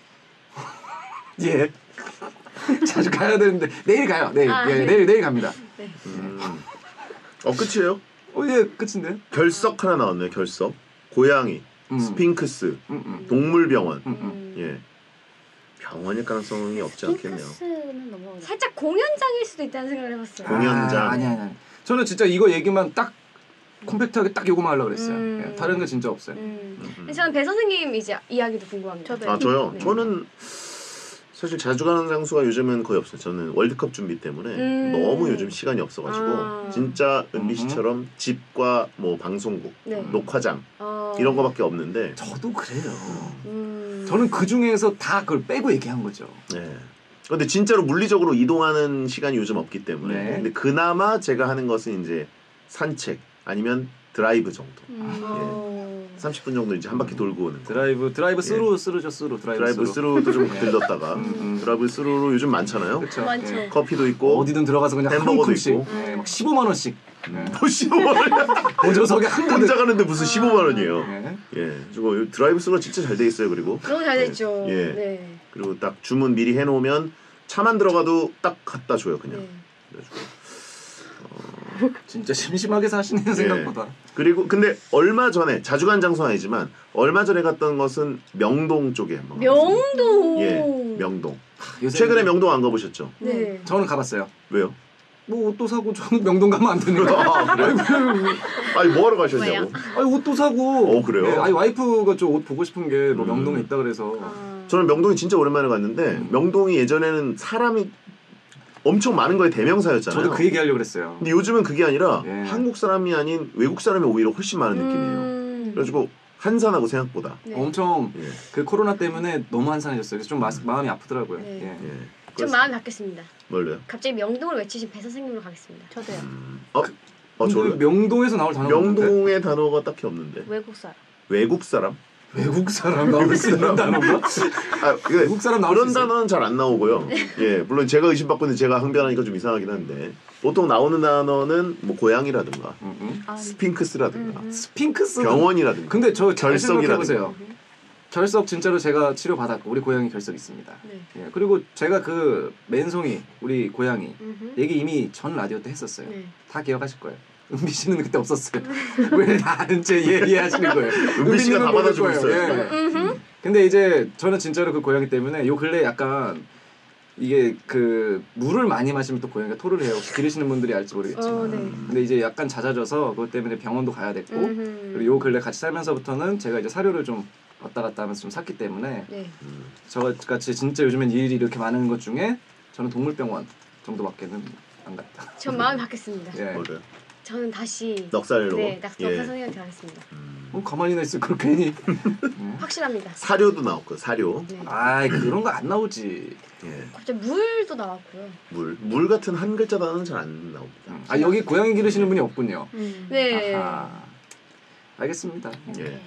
예. 자주 가야 되는데 내일 가요. 내일. 아, 예, 네. 내일 내일 갑니다. 음. 어 끝이에요? 어, 예, 끝인데. 결석 하나 나왔네요. 결석. 고양이, 음. 스핑크스, 음, 음. 동물병원. 음, 음. 예. 병원일 가능성이 없지 않겠네요. 핑크스는 너무 살짝 공연장일 수도 있다는 생각을 해봤어요. 공연장. 아, 아니 아니 아니. 저는 진짜 이거 얘기만 딱 콤팩트하게 딱 요거만 하려고 그랬어요. 음. 예, 다른 거 진짜 없어요. 음. 음. 근데 저는 배 선생님 이제 이야기도 궁금합니다. 저도요. 아 저요? 네. 저는 사실 자주 가는 장소가 요즘은 거의 없어요. 저는 월드컵 준비 때문에 음. 너무 요즘 시간이 없어가지고 아. 진짜 은비 씨처럼 집과 뭐 방송국, 네. 녹화장 어. 이런 거밖에 없는데. 저도 그래요. 음. 저는 그 중에서 다 그걸 빼고 얘기한 거죠. 네. 근데 진짜로 물리적으로 이동하는 시간이 요즘 없기 때문에. 네. 근데 그나마 제가 하는 것은 이제 산책 아니면 드라이브 정도. 음. 어. 삼십 분 정도 이제 한 바퀴 돌고 오는 거. 드라이브 드라이브 스루 스루죠 스루 드라이브, 드라이브 스루. 스루도 좀 네. 들렀다가 음, 음. 드라이브 스루로 요즘 많잖아요. 그렇죠. 많죠. 예. 커피도 있고 어디든 들어가서 그냥 한 햄버거도 움큼씩 있고. 예, 막 십오만 원씩 예. 뭐 십오만 원 보조석에 한 가득. 혼자 가는데 무슨 십오만 원이에요. 예. 예, 그리고 드라이브 스루가 진짜 잘 돼 있어요. 그리고 너무 잘 됐죠. 예. 네. 그리고 딱 주문 미리 해놓으면 차만 들어가도 딱 갖다 줘요. 그냥. 네. 그래가지고. 진짜 심심하게 사시네요 예. 생각보다. 그리고 근데 얼마 전에 자주 간 장소는 아니지만 얼마 전에 갔던 것은 명동 쪽에 한번 가봤어요. 명동. 예, 명동. 요새 최근에 명동 안 가보셨죠? 네. 저는 가봤어요. 왜요? 뭐 옷도 사고 저는 명동 가면 안 되니까. 아, 그래요? 아니 뭐하러 가셨냐고? 왜요? 아니 옷도 사고. 어, 그래요? 네, 아니 와이프가 저 옷 보고 싶은 게 뭐 음. 명동에 있다 그래서. 아. 저는 명동이 진짜 오랜만에 갔는데 음. 명동이 예전에는 사람이 엄청 많은 거에 대명사였잖아요. 저도 그 얘기 하려고 그랬어요. 근데 요즘은 그게 아니라 예. 한국 사람이 아닌 외국 사람이 오히려 훨씬 많은 느낌이에요. 음. 그래가지고 한산하고 생각보다. 네. 엄청 예. 그 코로나 때문에 너무 한산해졌어요. 그래서 좀 마, 마음이 아프더라고요. 네. 예. 예. 좀 마음이 바뀌었습니다. 뭘로요? 갑자기 명동을 외치신 배 선생님으로 가겠습니다. 저도요. 음. 어? 어 근데 저요? 명동에서 나올 단어가 없는데? 명동의 단어가 딱히 없는데. 외국 사람. 외국 사람? 외국 사람 나올 수 있는 단어인가? 아, 이게 외국 사람 나올 수 그런 있어요. 단어는 잘 안 나오고요. 예, 물론 제가 의심받고 있는데 제가 항변하니까 좀 이상하긴 한데 보통 나오는 단어는 뭐 고양이라든가 음, 음. 아, 스핑크스라든가 음. 스핑크스. 병원이라든가. 근데 저 잘 결석이라든가. 생각해보세요. 결석 진짜로 제가 치료 받았고 우리 고양이 결석 있습니다. 네. 예, 그리고 제가 그 맨송이 우리 고양이 음흠. 얘기 이미 전 라디오 때 했었어요. 네. 다 기억하실 거예요. 은비 씨는 그때 없었어요. 왜 나한테 예의하시는 거예요? 은비 씨가 다 은비님은 모를 받아주고 거예요. 있어요. 예. 음흠. 근데 이제 저는 진짜로 그 고양이 때문에 요 근래 약간 이게 그 물을 많이 마시면 또 고양이가 토를 해요. 혹시 기르시는 분들이 알지 모르겠지만. 어, 네. 근데 이제 약간 잦아져서 그것 때문에 병원도 가야 됐고 음흠. 그리고 요 근래 같이 살면서부터는 제가 이제 사료를 좀 왔다 갔다 하면서 좀 샀기 때문에 네. 저같이 진짜 요즘엔 일이 이렇게 많은 것 중에 저는 동물병원 정도밖에는 안 갔다. 전 마음이 바뀌었습니다. 예. 뭐래요? 저는 다시 넉살로. 네, 낙 예. 선생님한테 가겠습니다. 음. 뭐 가만히나 있을 걸 괜히. 확실합니다. 사료도 나왔고 사료. 네. 아 그런 거 안 나오지. 예. 갑자기 물도 나왔고요. 물. 물 같은 한 글자 단어는 잘 안 나옵니다. 아 여기 고양이 기르시는 분이 없군요. 음. 네. 아하. 알겠습니다. 예.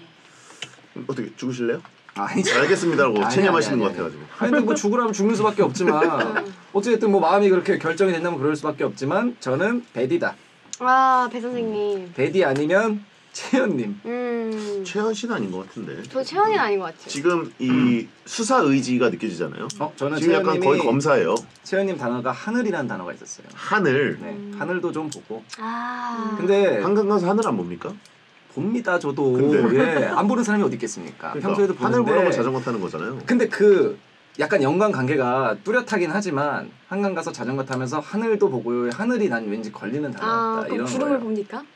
어떻게 죽으실래요? 아니 알겠습니다라고 아니, 체념하시는 아니, 것 아니, 같아가지고. 아니 근데 뭐 죽으라면 죽는 수밖에 없지만 어쨌든 뭐 마음이 그렇게 결정이 된다면 그럴 수밖에 없지만 저는 베디다. 아, 배 선생님. 베디 아니면 채연님. 음. 최현 씨는 아닌 것 같은데. 저 채연이는 아닌 것 같아요. 지금 이 수사 의지가 느껴지잖아요. 어 저는 지금 약간 채연님이 거의 검사예요. 채연님 단어가 하늘이라는 단어가 있었어요. 하늘. 네, 음. 하늘도 좀 보고. 아. 근데 한강 가서 하늘 안 봅니까? 봅니다 저도. 근데? 예, 안 보는 사람이 어디 있겠습니까? 그러니까 평소에도 보는데. 하늘 보려고 자전거 타는 거잖아요. 근데 그 약간 연관 관계가 뚜렷하긴 하지만 한강 가서 자전거 타면서 하늘도 보고 하늘이 난 왠지 걸리는 단어였다 아, 그럼 이런 구름을 거예요. 봅니까?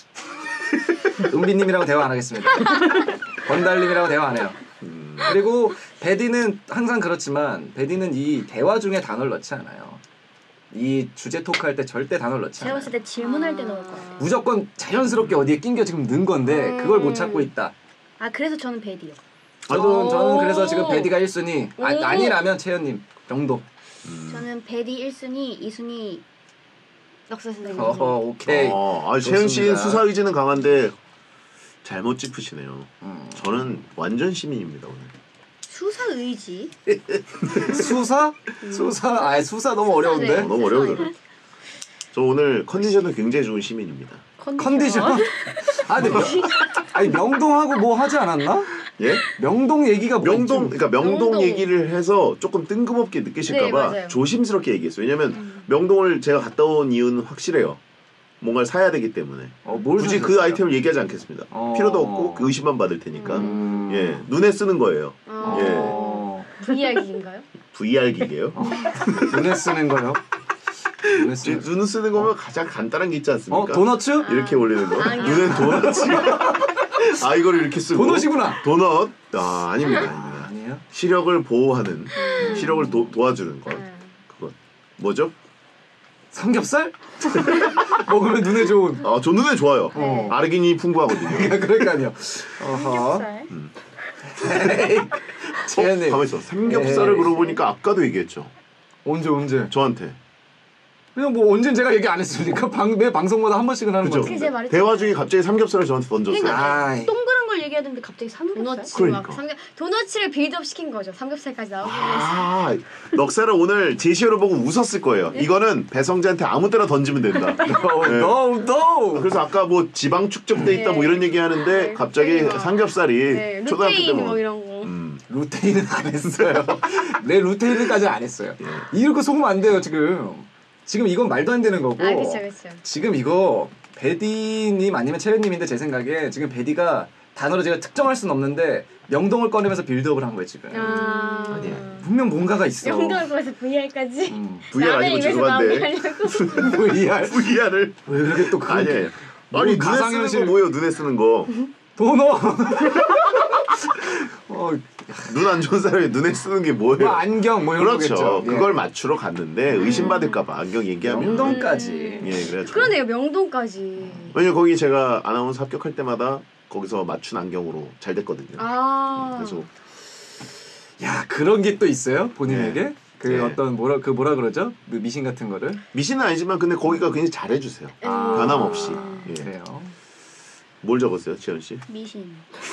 은비님이랑 대화 안 하겠습니다. 권달님이랑 대화 안 해요. 음. 그리고 베디는 항상 그렇지만 베디는 이 대화 중에 단어를 넣지 않아요. 이 주제 토크 할 때 절대 단어를 넣지 제가 않아요. 봤을 때 질문할 때 넣을 것 같아요. 무조건 자연스럽게 어디에 낑겨 지금 넣은 건데 그걸 못 찾고 있다. 아 그래서 저는 베디요. 저도 저는 오. 그래서 지금 베디가 일 순위. 아, 오. 아니라면 채연님 정도. 음. 저는 베디 일 순위, 이 순위 넉살 선생님. 어허 오케이. 어, 아, 채연 씨는 좋습니다. 수사 의지는 강한데 잘못 짚으시네요. 음. 저는 완전 시민입니다 오늘. 수사 의지. 수사? 수사? 아 수사 너무 어려운데. 어, 너무 어려워요. 저 오늘 컨디션은 굉장히 좋은 시민입니다. 컨디션? 아 근데 명, 아니 명동하고 뭐 하지 않았나? 예? 명동 얘기가 뭐 명동, 좀- 그러니까 명동, 명동. 얘기를 해서 조금 뜬금없게 네, 느끼실까봐 맞아요. 조심스럽게 얘기했어요. 왜냐면 명동을 제가 갔다 온 이유는 확실해요. 뭔가를 사야 되기 때문에. 어, 뭘 굳이 그 사셨어요? 아이템을 얘기하지 않겠습니다. 어. 필요도 없고 그 의심만 받을 테니까. 음. 예, 눈에 쓰는 거예요. 어. 예. 브이알 기기인가요? 브이알 기계요. 눈에 쓰는 거요? 눈에 쓰는 눈 쓰는 거면 가장 간단한 게 있지 않습니까? 어 도너츠? 이렇게 올리는 거. 아, 눈에 도넛. 아 이거를 이렇게 쓰고. 도넛이구나. 도넛. 아 아닙니다, 아닙니다. 아니에요? 시력을 보호하는, 시력을 도, 도와주는 것. 음. 그것 뭐죠? 삼겹살? 먹으면 눈에 좋은. 아, 저 눈에 좋아요. 어. 아르기닌이 풍부하거든요. 그러니까요. 어허. 삼겹살. 음. 채연님 가만 있어. 삼겹살을 에이. 그러고 보니까 아까도 얘기했죠. 언제 언제? 저한테. 그냥 뭐 언젠 제가 얘기 안 했습니까? 방, 매 방송마다 한 번씩은 하는 그죠? 거죠. 그게 제 말이 대화 중에 갑자기 삼겹살을 저한테 던졌어요. 그러니까. 아이. 동그란 걸 얘기해야 되는데 갑자기 삼겹살? 도너츠 그러니까. 막 삼겹 도너츠를 빌드업 시킨 거죠. 삼겹살까지 나오기 위해서. 아, 넉살은 오늘 제시어를 보고 웃었을 거예요. 이거는 배성재한테 아무 때나 던지면 된다. No, 네. no, no. 그래서 아까 뭐 지방 축적돼 있다 뭐 이런 얘기 하는데 네, 갑자기 갑자기 막. 삼겹살이 네, 초등학교 때 루테인 뭐. 뭐 이런 거. 음. 루테인은 안 했어요. 내 루테인까지 안 했어요. 예. 이렇게 속으면 안 돼요 지금. 지금 이건 말도 안 되는 거고. 아 그렇죠 그렇죠. 지금 이거 베디님 아니면 채연님인데 제 생각에 지금 베디가 단어로 제가 특정할 수는 없는데 명동을 꺼내면서 빌드업을 한 거예요 지금. 아. 아니야. 분명 뭔가가 있어. 영동을 보면서 브이알까지. 음. 브이알 아니고 죄송한데 브이알 브이알을 왜 그렇게 또 그렇게 아니에요. 뭐 아니 눈에 가상현실- 쓰는 거 뭐예요? 눈에 쓰는 거. 도너. 어, 눈 안 좋은 사람이 눈에 쓰는 게 뭐예요? 뭐 안경 뭐 이런 그렇죠. 거겠죠. 예. 그걸 맞추러 갔는데 의심받을까봐 안경 얘기하면. 명동까지. 예, 그래. 그러네요 명동까지. 왜냐면 거기 제가 아나운서 합격할 때마다 거기서 맞춘 안경으로 잘 됐거든요. 아. 그래서 야 그런 게 또 있어요 본인에게? 그 네. 어떤 뭐라 그 뭐라 그러죠? 그 미신 같은 거를. 미신은 아니지만 근데 거기가 굉장히 잘해주세요. 아. 변함없이. 예. 그래요. 뭘 적었어요, 지현 씨? 미신.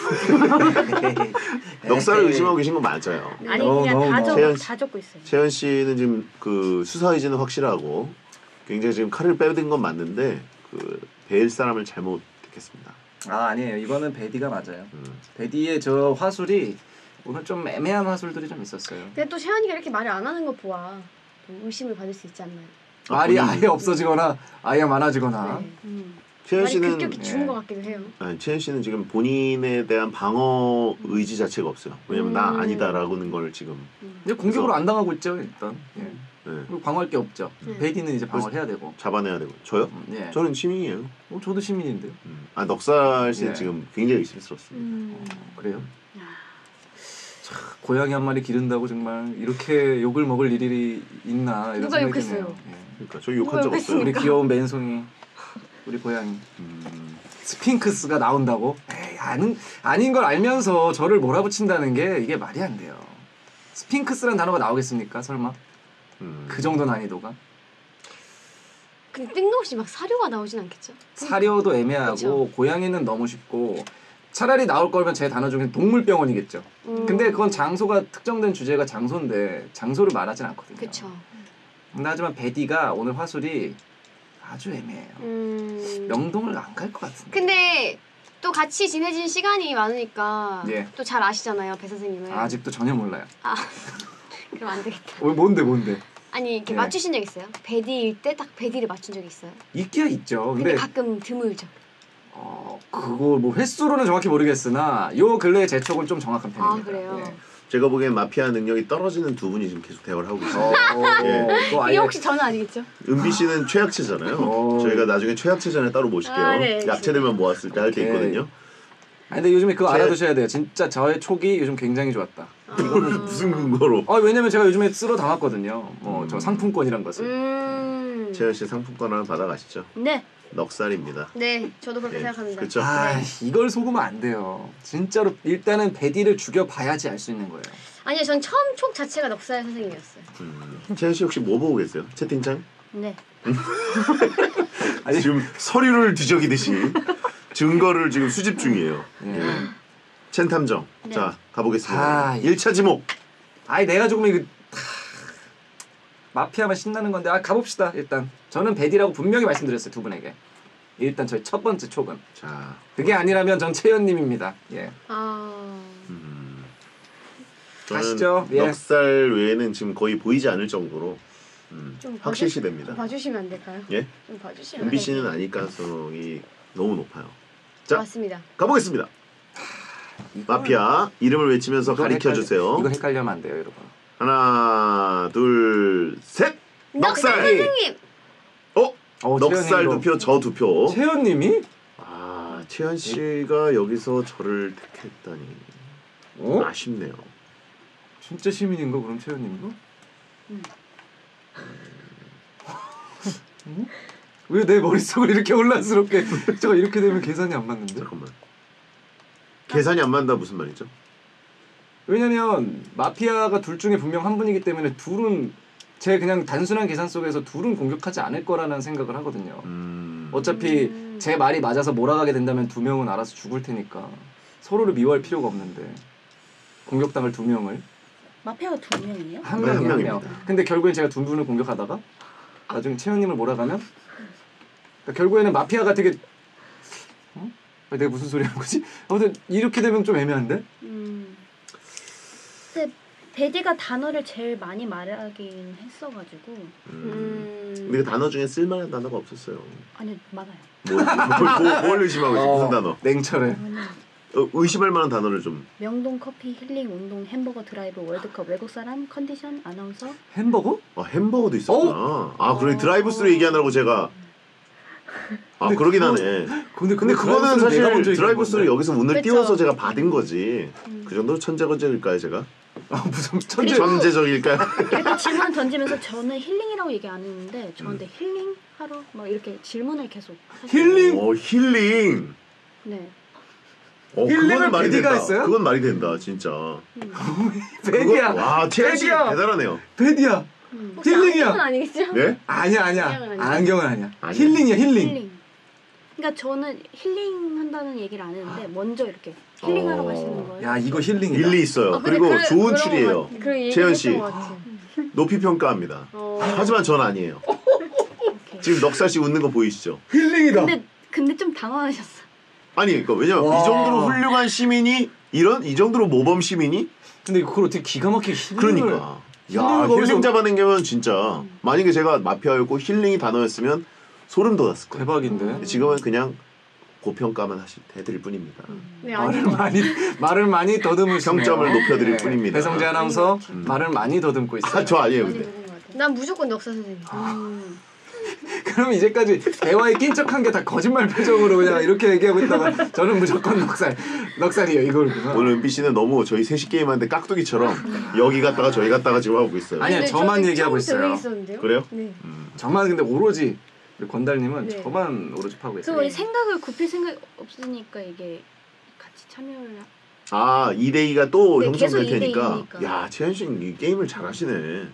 넉살을 의심하고 계신 건 맞아요. 아니 No, 그냥 no, 다 no. 적, 채연 다 적고 있어요. 채연 씨는 지금 그 수사 의지는 확실하고 굉장히 지금 칼을 빼든 건 맞는데 그 베일 사람을 잘못 듣겠습니다. 아 아니에요. 이거는 베디가 맞아요. 음. 베디의 저 화술이 오늘 좀 애매한 화술들이 좀 있었어요. 근데 또 채연이가 이렇게 말을 안 하는 거 보아 또 의심을 받을 수 있지 않나요? 아, 말이 본인이- 아예 없어지거나 아예 많아지거나. 네. 음. 채연 말이 씨는 급격히 죽은 네. 것 같기도 해요. 아니, 채연 씨는 지금 본인에 대한 방어 의지 자체가 없어요. 왜냐면 나 음. 아니다라고는 걸 지금. 근데 공격으로 안 당하고 있죠 일단. 예. 네. 그리고 방어할 게 없죠. 음. 베디는 이제 방어를 해야 되고. 잡아내야 되고. 저요? 음, 예. 저는 시민이에요. 어, 저도 시민인데요. 음. 아 넉살 씨는 예. 지금 굉장히 의심스럽습니다. 음. 어, 그래요? 참, 고양이 한 마리 기른다고 정말 이렇게 욕을 먹을 일이 있나 이런 누가 생각이 욕했어요? 드네요. 예. 그러니까 저희 욕한 적 뭐야, 없어요. 우리 귀여운 맨송이 우리 고양이 음. 스핑크스가 나온다고? 에이, 아는 아닌 걸 알면서 저를 몰아붙인다는 게 이게 말이 안 돼요. 스핑크스라는 단어가 나오겠습니까? 설마? 음. 그 정도 난이도가? 근데 뜬금없이 막 사료가 나오진 않겠죠? 사료도 애매하고 그쵸. 고양이는 너무 쉽고 차라리 나올 거면 제 단어 중에 동물병원이겠죠. 음. 근데 그건 장소가 특정된 주제가 장소인데 장소를 말하진 않거든요. 그쵸. 근데 하지만 베디가 오늘 화술이 아주 애매해요. 음. 명동을 안 갈 것 같은데. 근데 또 같이 지내진 시간이 많으니까 예. 또 잘 아시잖아요 배 선생님을. 아직도 전혀 몰라요. 아 그럼 안 되겠다. 어, 뭔데 뭔데? 아니 이렇게 예. 맞추신 적 있어요? 베디일 때 딱 베디를 맞춘 적 있어요? 있기야 있죠. 근데, 근데 가끔 드물죠. 어 그거 뭐 횟수로는 정확히 모르겠으나 요 근래의 제 촉은 좀 정확한 편입니다. 아 그래요? 예. 제가 보기엔 마피아 능력이 떨어지는 두 분이 지금 계속 대화를 하고 계세요. 어, 예. 또 이게 아예 혹시 저는 아니겠죠? 은비 씨는 최약체잖아요. 어. 저희가 나중에 최약체전에 따로 모실게요. 아, 네, 약체들만 모았을 때 할 게 오케이. 있거든요. 아니 근데 요즘에 그거 제- 알아두셔야 돼요. 진짜 저의 촉이 요즘 굉장히 좋았다. 이거는 무슨 근거로? 아 왜냐면 제가 요즘에 쓸어 담았거든요. 뭐 저 음. 상품권이란 것을. 음. 채연 씨 상품권 하나 받아가시죠. 네. 넉살입니다. 네, 저도 그렇게 네, 생각합니다. 그렇죠. 아 이걸 속으면 안 돼요. 진짜로 일단은 베디를 죽여봐야지 알 수 있는 거예요. 아니요, 전 처음 촉 자체가 넉살 선생님이었어요. 음. 채연 씨 혹시 뭐 보고 계세요? 채팅창? 네. 아니, 지금 서류를 뒤적이듯이 증거를 지금 수집 중이에요. 예. 첸 탐정. 네. 자 가보겠습니다. 아, 일 차 지목. 아이 내가 조금 이거 하, 마피아만 신나는 건데 아 가봅시다 일단. 저는 베디라고 분명히 말씀드렸어요 두 분에게. 일단 저희 첫 번째 촉은 자. 그게 아니라면 전 채연님입니다. 예. 아, 음. 저는 가시죠. 예. 넉살 외에는 지금 거의 보이지 않을 정도로 음, 좀 확실시 좀 됩니다. 봐주시면 안 될까요? 예? 좀 봐주시면. 은비 씨는 아닐 가능성이 너무 높아요. 자 맞습니다. 가보겠습니다. 마피아 이름을 외치면서 이거 가리켜 헷갈려- 주세요. 이거 헷갈리면 안 돼요 여러분. 하나, 둘, 셋. 넉살 넉살. 선생님. 어? 어, 넉살 채연님도- 두 표, 저 두 표. 채연님이? 아, 채연 씨가 여기서 저를 택했다니 어? 아쉽네요. 진짜 시민인가 그럼 채연님도? 음. 어? 왜 내 머릿속을 이렇게 혼란스럽게 제가 이렇게 되면 계산이 안 맞는데? 잠깐만. 계산이 안 맞는다 무슨 말이죠? 왜냐면 마피아가 둘 중에 분명 한 분이기 때문에 둘은 제 그냥 단순한 계산 속에서 둘은 공격하지 않을 거라는 생각을 하거든요. 음. 어차피 음. 제 말이 맞아서 몰아가게 된다면 두 명은 알아서 죽을 테니까 서로를 미워할 필요가 없는데 공격당할 두 명을 마피아가 두 명이에요? 한 네, 한 명이 한 명. 명입니다. 근데 결국엔 제가 두 분을 공격하다가 나중에 채연님을 몰아가면 그러니까 결국에는 마피아가 되게 어? 내가 무슨 소리 하는 거지? 아무튼 이렇게 되면 좀 애매한데? 음. 근데 베디가 단어를 제일 많이 말하긴 했어가지고 음. 음. 근데 그 단어 중에 쓸만한 단어가 없었어요. 아니 많아요. 뭘, 뭘, 뭘, 뭘 의심하고 있어? 무슨 단어? 냉철해. 아니, 어, 의심할 만한 단어를 좀. 명동 커피 힐링 운동 햄버거 드라이브 월드컵 외국 사람 컨디션 아나운서 햄버거? 아 햄버거도 있었구나. 아 그래 드라이브스루 얘기하느라고 제가. 아 그러긴 하네. 근데 근데 그거는 사실 드라이브스루 여... 여기서 운을 그쵸. 띄워서 제가 받은 거지. 음. 그 정도로 천재건재일까요 제가? 아 무슨 천재. 천재적일까요? 이렇게 질문 던지면서 저는 힐링이라고 얘기 안 했는데 저한테 힐링 하러 막 이렇게 질문을 계속 하시고. 힐링? 어 힐링. 네. 어, 힐링을 그건 말이 베디가 된다. 했어요? 그건 말이 된다 진짜. 음. 베디야. 그거- 와 채연 씨 베디야. 대단하네요. 베디야. 음. 혹시 힐링이야. 안경은 아니겠죠? 네? 아니야 아니야. 안경은 아니야. 안경은 아니야. 아니야. 힐링이야 힐링. 힐링. 그러니까 저는 힐링 한다는 얘기를 안 했는데 먼저 이렇게 힐링하러 어. 가시는 거예요. 야 이거 힐링이다. 일리 있어요. 어, 근데 그리고 그래- 좋은 그런 추리예요. 것 같- 그런 얘기를 채연 했던 씨. 것 같아. 높이 평가합니다. 어. 하지만 전 아니에요. 오케이. 지금 넉살 씨 웃는 거 보이시죠? 힐링이다. 근데 근데 좀 당황하셨어. 아니 그러니까 왜냐면 와. 이 정도로 훌륭한 시민이 이런 이 정도로 모범 시민이 근데 그걸 어떻게 기가 막히게 힐링을 그러니까 야 힐링을 거기서- 힐링 잡아낸 게면 진짜 만약에 제가 마피아였고 힐링이 단어였으면 소름 돋았을 거예요. 대박인데. 지금은 그냥 고평가만 하실 해드릴 뿐입니다. 네, 말을 아닌 것 많이 말을 많이 더듬으시네요. 평점을 높여드릴 뿐입니다. 배성재 아나운서 음. 말을 많이 더듬고 있어요. 아, 저 아니에요 같아. 근데. 난 무조건 넉살 선생님. 음. 그럼 이제까지 대화에 낀 척한 게 다 거짓말 표정으로 그냥 이렇게 얘기하고 있다가 저는 무조건 넉살 넉살이에요 이거구나. 오늘 은비 씨는 너무 저희 셋이 게임하는데 깍두기처럼 여기 갔다가 저기 갔다가 지금 하고 있어요. 아니야, 근데 저만 저는 얘기하고 처음부터 있어요. 왜 있었는데요? 그래요? 네. 음. 저만 근데 오로지 우리 권달님은 네. 저만 오로지 파고 그래서 있어요. 우리 생각을 굽힐 생각 없으니까 이게 같이 참여를 하- 아 이 대 이가 또 네, 형성될 계속 이 대 테니까. 이니까. 야 채연 씨이 게임을 잘하시네.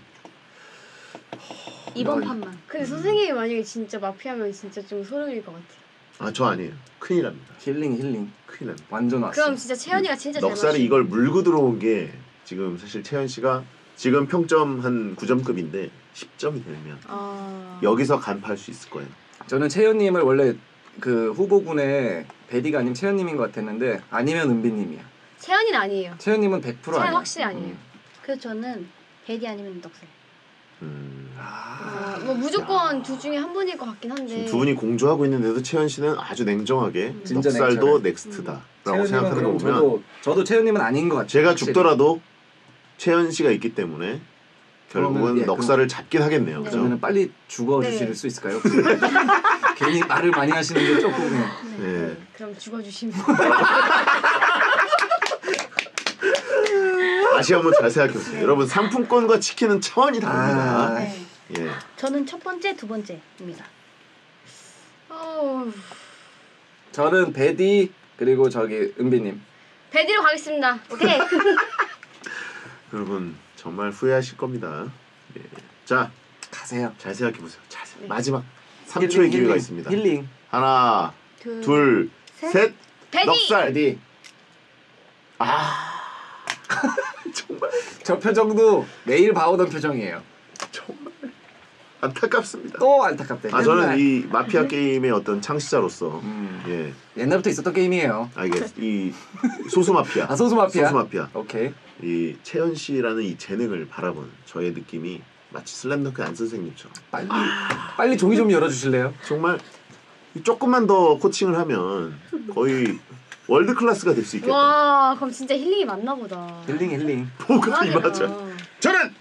이번 야, 판만. 근데 선생님이 만약에 진짜 마피아면 진짜 좀 소름일 것 같아요. 아 저 아니에요. 큰일 납니다. 힐링 힐링 큰일 납니다. 완전 왔어. 그럼 진짜 채연이가 진짜 잘 넉살이 맞추는 이걸 물고 들어온 게 지금 사실 채연 씨가 지금 평점 한 구 점급인데 십 점이 되면 아... 여기서 간파할 수 있을 거예요. 저는 채연님을 원래 그 후보군에 베디가 아니면 채연님인 것 같았는데 아니면 은비님이야. 채연이는 아니에요. 채연님은 백 퍼센트 채연 아니야. 확실히 아니에요. 음. 그래서 저는 베디 아니면 넉살. 음. 아, 뭐 무조건 둘 중에 한 분일 것 같긴 한데. 지금 두 분이 공조하고 있는데도 채연 씨는 아주 냉정하게 진짜 넉살도 냉철해. 넥스트다라고 채연님은 생각하는 거 그럼 보면 저도 저도 채연님은 아닌 것 같아요. 제가 확실히. 죽더라도 채연 씨가 있기 때문에 결국은 그러면, 예, 넉살을 잡긴 하겠네요. 네. 그죠? 그러면 빨리 죽어 주실 네. 수 있을까요? 괜히 말을 많이 하시는데 조금. 예. 네. 그럼 죽어주시면. 다시 한번 잘 생각해보세요. 여러분 상품권과 치킨은 차원이 다릅니다. 아, 네. 예. 저는 첫 번째, 두 번째입니다. 어우, 저는 베디 그리고 저기 은비님. 베디로 가겠습니다. 오케이. 여러분 정말 후회하실 겁니다. 예. 자, 가세요. 잘 생각해보세요. 잘 생각. 네. 마지막 삼 초의 힐링, 기회가 힐링, 있습니다. 힐링. 하나, 둘, 둘, 셋. 셋. 베디. 넉살. 베디. 아 정말 저 표정도 매일 봐오던 표정이에요. 정말 안타깝습니다. 또 안타깝다. 아 저는 맨날. 이 마피아 게임의 어떤 창시자로서 음. 예, 옛날부터 있었던 게임이에요. 아 이게 이 소수 마피아, 아 소수 마피아. 소수 마피아, 오케이. 이 채연 씨라는 이 재능을 바라본 저의 느낌이 마치 슬램덩크 안 선생님처럼 빨리 빨리 종이 좀 열어주실래요? 정말 조금만 더 코칭을 하면 거의 월드 클래스가 될 수 있겠다. 와, 그럼 진짜 힐링이 맞나 보다. 힐링 힐링. 뭐가 이 맞아. 저는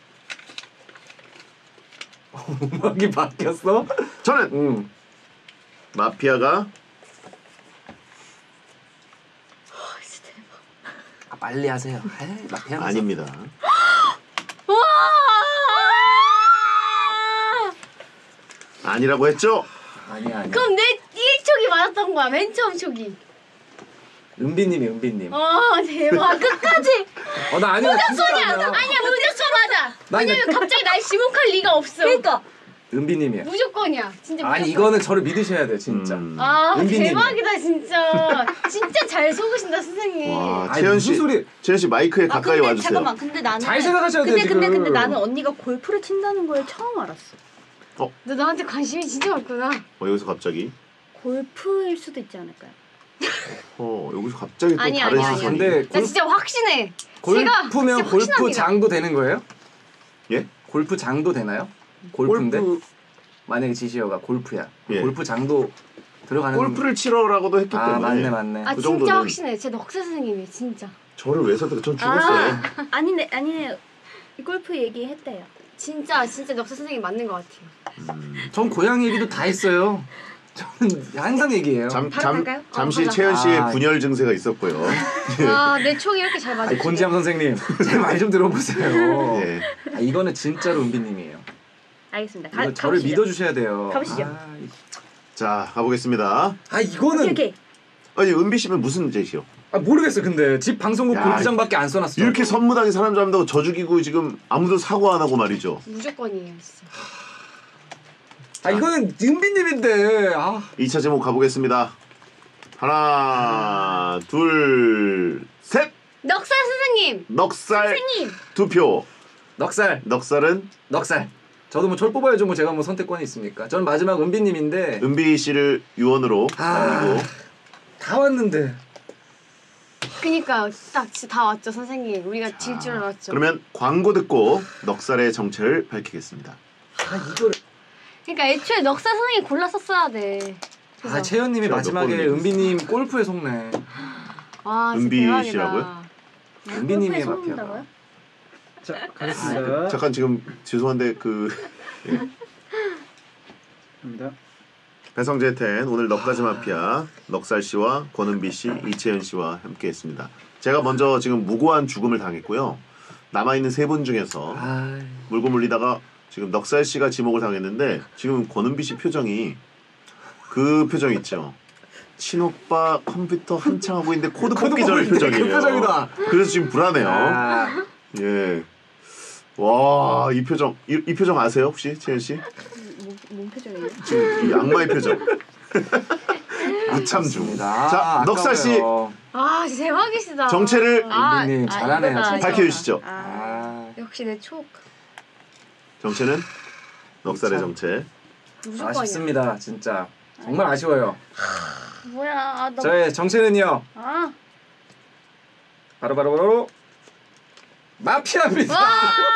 음악이 바뀌었어? 저는 응. 마피아가 아, 빨리 하세요. 에이, 마피아 아닙니다. 와! 아니라고 했죠? 아니야 아니야. 그럼 내 일 촉이 맞았던 거야. 맨 처음 촉이. 은비님이 은비님. 아, 대박. 끝까지. 어 나 아니야. 진짜 소리야. 아니야. 아니야, 무조건 맞아. 나 이거- 왜냐면 갑자기 날 지목할 리가 없어. 그러니까 은비님이야. 무조건이야. 진짜 무조건. 아니 이거는 저를 믿으셔야 돼요 진짜. 음. 아, 은비님이야. 대박이다 진짜. 진짜 잘 속으신다 선생님. 와, 아니, 채연 무슨 씨, 소리? 채연 씨 마이크에 아 가까이 근데 와주세요. 잠깐만. 근데 나는 잘 생각하셔야 돼요, 근데 근데 지금. 근데 나는 언니가 골프를 친다는 걸 처음 알았어. 너 나한테 관심이 진짜 많구나. 어, 여기서 갑자기 골프일 수도 있지 않을까요? 어 여기서 갑자기 또 아니, 다른 아니, 아니. 시선이. 근데 나 골, 진짜 확신해. 골프면 제가 진짜 골프 확신합니다. 장도 되는 거예요? 예? 골프 장도 되나요? 골프인데 골프 만약에 지시어가 골프야. 예. 골프 장도 들어가는. 골프를 치러라고도 했기 아 때문에 맞네 맞네. 아 그 진짜 정도는- 확신해. 제 넉살 선생님이 진짜. 저를 왜 선택? 전 죽었어요. 아니네 아니네 골프 얘기했대요. 진짜 진짜 넉살 선생님 맞는 것 같아요. 음. 전 고양이 얘기도 다 했어요. 저는 항상 얘기해요. 잠, 바로 잠, 갈까요? 잠시 어, 가자. 채연 씨의 아. 분열 증세가 있었고요. 와, 내 촉이 이렇게 잘 맞아. 아니, 권지암 선생님 제 말 좀 들어보세요. 예. 아, 이거는 진짜로 은비님이에요. 알겠습니다. 가, 이거 저를 가보시죠. 믿어주셔야 돼요. 가보시죠. 아, 이- 자 가보겠습니다. 아 이거는 오케이 오케이. 아니 은비 씨는 무슨 제시요? 아, 모르겠어요. 근데 집 방송국 야, 골프장밖에 안 써놨어. 이렇게 선무당에 사람 잡는다고 저 죽이고 지금 아무도 사고 안 하고 말이죠. 무조건이에요, 진짜. 아 이거는 은비님인데. 아. 이 차 제목 가보겠습니다. 하나, 둘, 셋. 넉살 선생님. 넉살 선생님. 투표. 넉살. 넉살은 넉살. 저도 뭐 절 뽑아야죠. 뭐 제가 뭐 선택권이 있습니까? 저는 마지막 은비님인데. 은비 씨를 유언으로 아. 남기고 다 왔는데. 그니까 딱 진짜 다 왔죠, 선생님. 우리가 질 줄 알았죠. 그러면 광고 듣고 넉살의 정체를 밝히겠습니다. 아 이거를. 그러니까 애초에 넉살 선생님 골랐었어야 돼. 아 채연님이 제가 몇 마지막에 번을 은비님 골프에 속네. 와, 진짜 은비 대박이다. 씨라고요? 은비님의 골프에 마피아가. 속는다고요? 자, 가겠습니다. 잠깐 지금 죄송한데 그 예. 갑니다. 배성재 텐 오늘 넉가지 마피아 넉살 씨와 권은비 씨, 이채연 씨와 함께했습니다. 제가 먼저 지금 무고한 죽음을 당했고요. 남아 있는 세 분 중에서 아. 물고 물리다가 지금 넉살 씨가 지목을 당했는데 지금 권은비 씨 표정이 그 표정 있죠. 친오빠 컴퓨터 한창 하고 있는데 코드 코드 뽑기 전의 뽑을 때 표정이에요. 그 표정이다. 그래서 지금 불안해요. 아. 예. 와, 이 표정, 이, 이 표정 아세요 혹시 채연 씨? 뭐, 뭔 표정이에요? 지금 이 악마의 표정. 무참 중. 좋습니다. 자, 넉살 씨 아까워요. 아, 진짜 대박이시다. 정체를 아, 은비님 잘하네요. 이거다, 진짜. 밝혀주시죠. 아, 아. 역시 내 촉. 정체는 넉살의 참. 정체. 무조건이야. 아쉽습니다. 진짜 정말 아쉬워요. 뭐야? 아, 너... 저의 정체는요. 아, 바로 바로 바로 마피아입니다.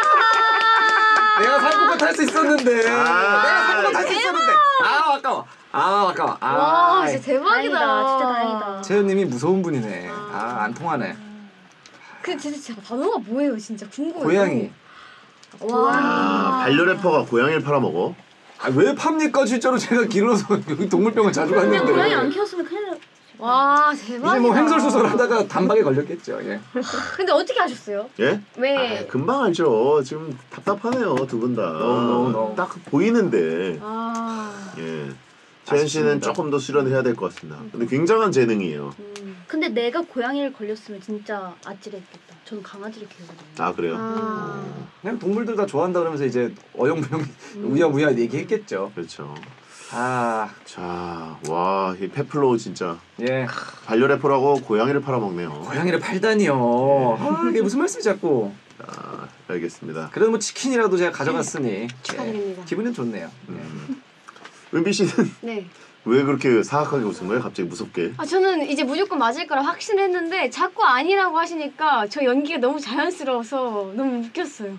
내가 상품권 탈 수 있었는데. 아, 내가 상품권 탈 수 있었는데. 아 아까워. 아 아까워. 아. 와, 진짜 대박이다. 다행이다. 진짜 다행이다. 채연님이 무서운 분이네. 아 안 통하네. 근데 진짜 제가 단어가 뭐예요, 진짜 궁금해요. 고양이. 아, 반려 래퍼가 고양이를 팔아먹어? 아, 왜 팝니까? 진짜로 제가 길러서 여기 동물병원 자주 그냥 갔는데. 고양이 안 키웠으면 큰일 나. 와 대박이다. 이제 뭐 횡설수설하다가 단박에 걸렸겠죠. 예. 근데 어떻게 하셨어요? 예? 왜? 아, 금방 알죠. 지금 답답하네요, 두 분 다. 너무, 너무, 너무. 딱 보이는데. 아. 예. 재현 씨는 아쉽습니다. 조금 더 수련해야 될 것 같습니다. 근데 굉장한 재능이에요. 음. 근데 내가 고양이를 걸렸으면 진짜 아찔했겠다. 저는 강아지를 키우거든요. 아, 그래요? 아. 그냥 동물들 다 좋아한다 그러면서 이제 어영부영 우야무야 얘기했겠죠. 그렇죠. 아, 자, 와, 이 페플로우 진짜 예. 반려 래퍼라고 고양이를 팔아먹네요. 고양이를 팔다니요. 아, 이게 무슨 말씀이 자꾸. 자, 알겠습니다. 그래도 뭐 치킨이라도 제가 가져갔으니 축하드립니다. 예, 기분은 좋네요. 음. 은비 씨는 네. 왜 그렇게 사악하게 웃은 거예요? 갑자기 무섭게? 아 저는 이제 무조건 맞을 거라 확신했는데 자꾸 아니라고 하시니까 저 연기가 너무 자연스러워서 너무 웃겼어요.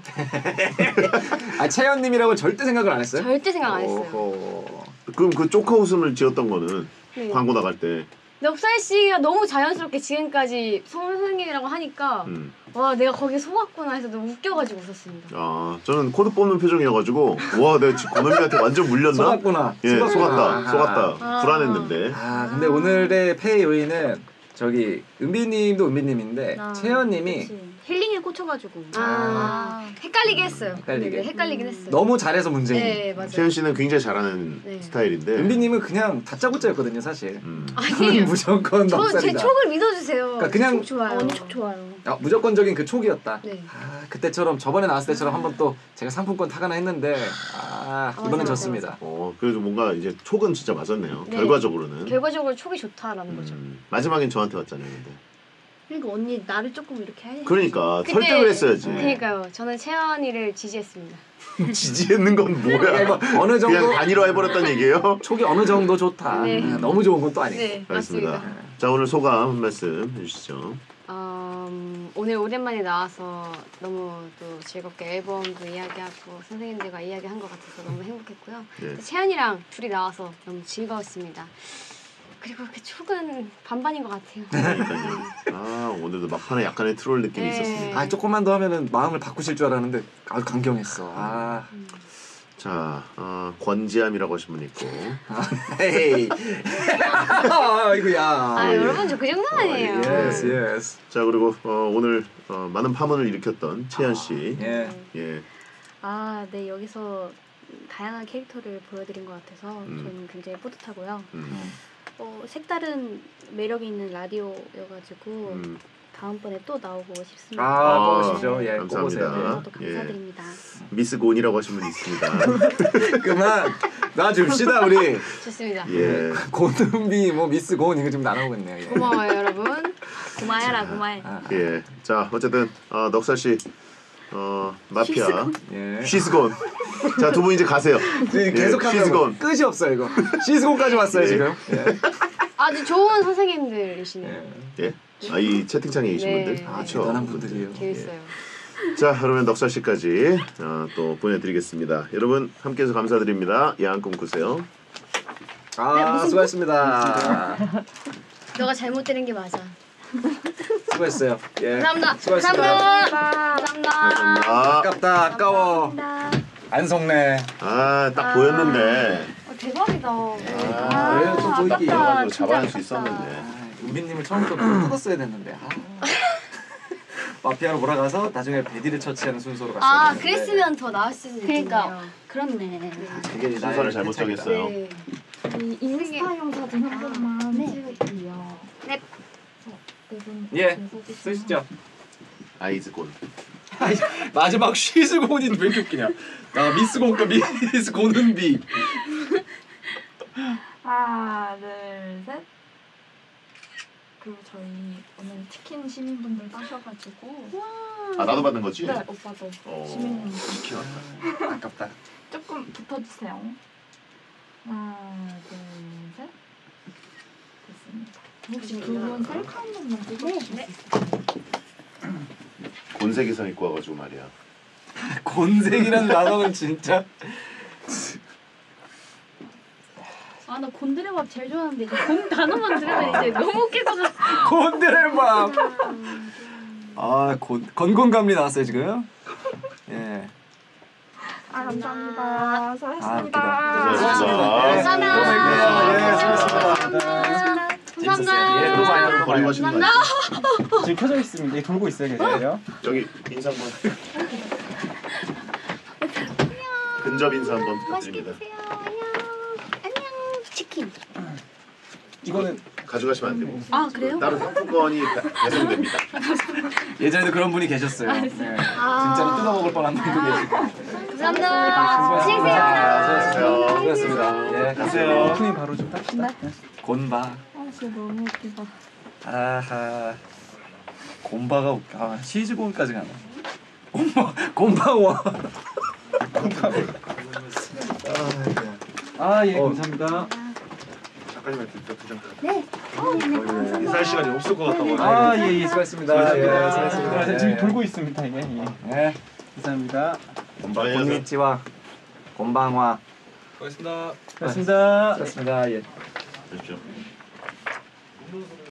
아, 채연님이라고 절대 생각을 안 했어요? 절대 생각 안 했어요. 오호. 그럼 그 쪼커 웃음을 지었던 거는 네. 광고 나갈 때. 넉살 씨가 너무 자연스럽게 지금까지 선생님이라고 하니까 음. 와 내가 거기에 속았구나 해서 너무 웃겨가지고 웃었습니다. 아, 저는 코드 뽑는 표정이어가지고 와, 내가 지금 권은비한테 완전 물렸나? 속았구나. 예, 속았구나. 속았다, 속았다. 아. 불안했는데. 아, 근데 오늘의 폐 요인은 저기 은비님도 은비님인데 아, 채연님이 그치. 힐링에 꽂혀가지고. 아, 헷갈리게 했어요. 헷갈리게. 네, 헷갈리긴 했어요. 너무 잘해서 문제인. 네 맞아요. 채연 씨는 굉장히 잘하는 네. 스타일인데. 은비님은 그냥 다짜고짜였거든요, 사실. 음. 아니에요. 무조건 저 제 넉살이다. 촉을 믿어주세요. 그러니까 그냥- 촉 좋아요. 언니 촉 좋아요. 아, 무조건적인 그 촉이었다. 네. 아, 그때처럼 저번에 나왔을 때처럼 한번 또 제가 상품권 타가나 했는데 아, 아, 이번엔 맞아, 졌습니다. 어, 그래도 뭔가 이제 촉은 진짜 맞았네요. 네. 결과적으로는. 결과적으로 촉이 좋다라는 거죠. 음, 마지막엔 저한테 왔잖아요, 근데. 그러니까 언니 나를 조금 이렇게 해. 그러니까 그때- 설득을 했어야지. 그러니까요. 저는 채연이를 지지했습니다. 지지했는 건 뭐야? 뭐 어느 정도 그냥 단일화 해버렸다는 얘기예요? 촉이 어느 정도 좋다. 네. 아, 너무 좋은 건 또 아니고. 네 알겠습니다. 맞습니다. 자, 오늘 소감 한 말씀 해주시죠. 음, 오늘 오랜만에 나와서 너무 또 즐겁게 앨범도 이야기하고 선생님들과 이야기한 것 같아서 너무 행복했고요. 네. 채연이랑 둘이 나와서 너무 즐거웠습니다. 그리고 그 촉은 반반인 것 같아요. 그러니까요. 아, 오늘도 막판에 약간의 트롤 느낌이 네. 있었습니다. 아, 조금만 더 하면은 마음을 바꾸실 줄 알았는데 아주 강경했어. 아, 자, 어, 권지암이라고 하신 분 있고. 헤이. 아이고야. 아 여러분 저 그 정도 아니에요. 예스, 예스. 자, 그리고 어, 오늘 어, 많은 파문을 일으켰던 채연 씨. 예. 예. 아, 네 여기서 다양한 캐릭터를 보여드린 것 같아서 음. 저는 굉장히 뿌듯하고요. 음, 어, 색다른 매력이 있는 라디오여가지고 음, 다음번에 또 나오고 싶습니다. 아, 아, 보시죠. 예, 꼭 감사합니다. 보세요. 또 예. 감사드립니다. 미스 곤이라고 하신 분 있습니다. 그만 놔줍시다 우리. 좋습니다. 예. 고은비 뭐 미스 고은 이거 지금 나오고 있네요. 예. 고마워요 여러분. 고마해라 고마해. 아, 예. 자, 어쨌든 어, 넉살 씨 어, 마피아 예. 쉬스곤. 자, 두 분 이제 가세요. 지금 계속 예, 하면 시스곤. 끝이 없어 이거. 시스곤까지 왔어요 예. 지금. 예. 아주 좋은 선생님들이시네요. 예. 예. 아, 이 채팅창에 계신 네. 분들. 아, 그렇죠. 대단한 분들이에요. 재밌어요. 자, 그러면 넉살 씨까지 어, 또 보내드리겠습니다. 여러분 함께해서 감사드립니다. 야한 꿈 꾸세요. 아, 수고하셨습니다. 너가 잘못 들은 게 맞아. 수고했어요. 예. 감사합니다. 수고하셨습니다. 감사합니다. 감사합니다. 감사합니다. 아깝다, 아까워. 안 속네. 아, 딱 보였는데. 어, 대박이다. 아, 그래요? 좀 딱 보이기. 보여가지고 진짜 잡아낼 수 아깝다. 있었는데. 은비님을 처음부터 끊었어야 됐는데. 아. 마피아로 몰아가서 나중에 베디를 처치하는 순서로 갔어요. 아, 그랬으면 더 나았을 수도 그러니까 있겠네요. 그렇네. 그게 순서를 잘못 정했어요. 네. 이 인스타용 사진 한 번만 찍을게요. 네. 예, 쓰시죠. 아이즈곤. 마지막 쉬스곤이 왜 이렇게 웃기냐. 아, 미스곤과 미스곤은비. 하나, 둘, 셋. 그리고 저희 오늘 치킨 시민분들 따셔가지고 아, 나도 받는 거지? 네, 오빠도 어, 시민분 시키웠다. 아깝다. 조금 붙어주세요. 하나, 둘, 셋. 됐습니다. 혹시 두 분 셀카 한 번만 찍어주실 수 있어요? 곤색 이상 입고 와가지고 말이야. 곤색이라는 단어는 진짜. 아, 나 곤드레밥 제일 좋아하는데 이제 곤 단어만 들으면 이제 너무 웃기거든. 곤드레밥. 아, 곤 건곤감리 나왔어요 지금. 예. 감사합니다. 수고하셨습니다. 수고하셨습니다. 감사합니다. 감사합니다. 예, 너무 많이 하는 거 버리고 가시는 거 아니에요? 지금 켜져 있습니다. 예, 돌고 있어요, 계세요. 여기 인사 한번. 근접 인사 한번 맛있게 부탁드립니다. 드세요. 안녕. 안녕. 치킨. 이거는 가져가시면 안 되고. 아 그래요? 따로 상품권이 배- 배송됩니다. 예전에도 그런 분이 계셨어요. 네. 진짜로 뜯어먹을 뻔한 분도 계시고. 감사합니다. 안녕히 계세요. 수고하셨습니다. 예, 가세요. 오프닝 바로 좀 땁시다. 네. 곤바. 아 진짜 너무 웃기다. 아하. 곤바가 웃겨. 아, 시즈곤까지 가네. 곤바, 곤바와. 아, 예, 어. 감사합니다. 잠깐만 두 장. 네. 인사할 시간이 없을 것 같다고. 아, 예, 예. 수고하셨습니다. 예, 아, 수고하셨습니다. 지금 예. 돌고 있습니다, 이게. 예. 네. 감사합니다. 곤니치와 곤방와. 고맙습니다. 고맙습니다. 수고하셨습니다. 예. 그렇죠.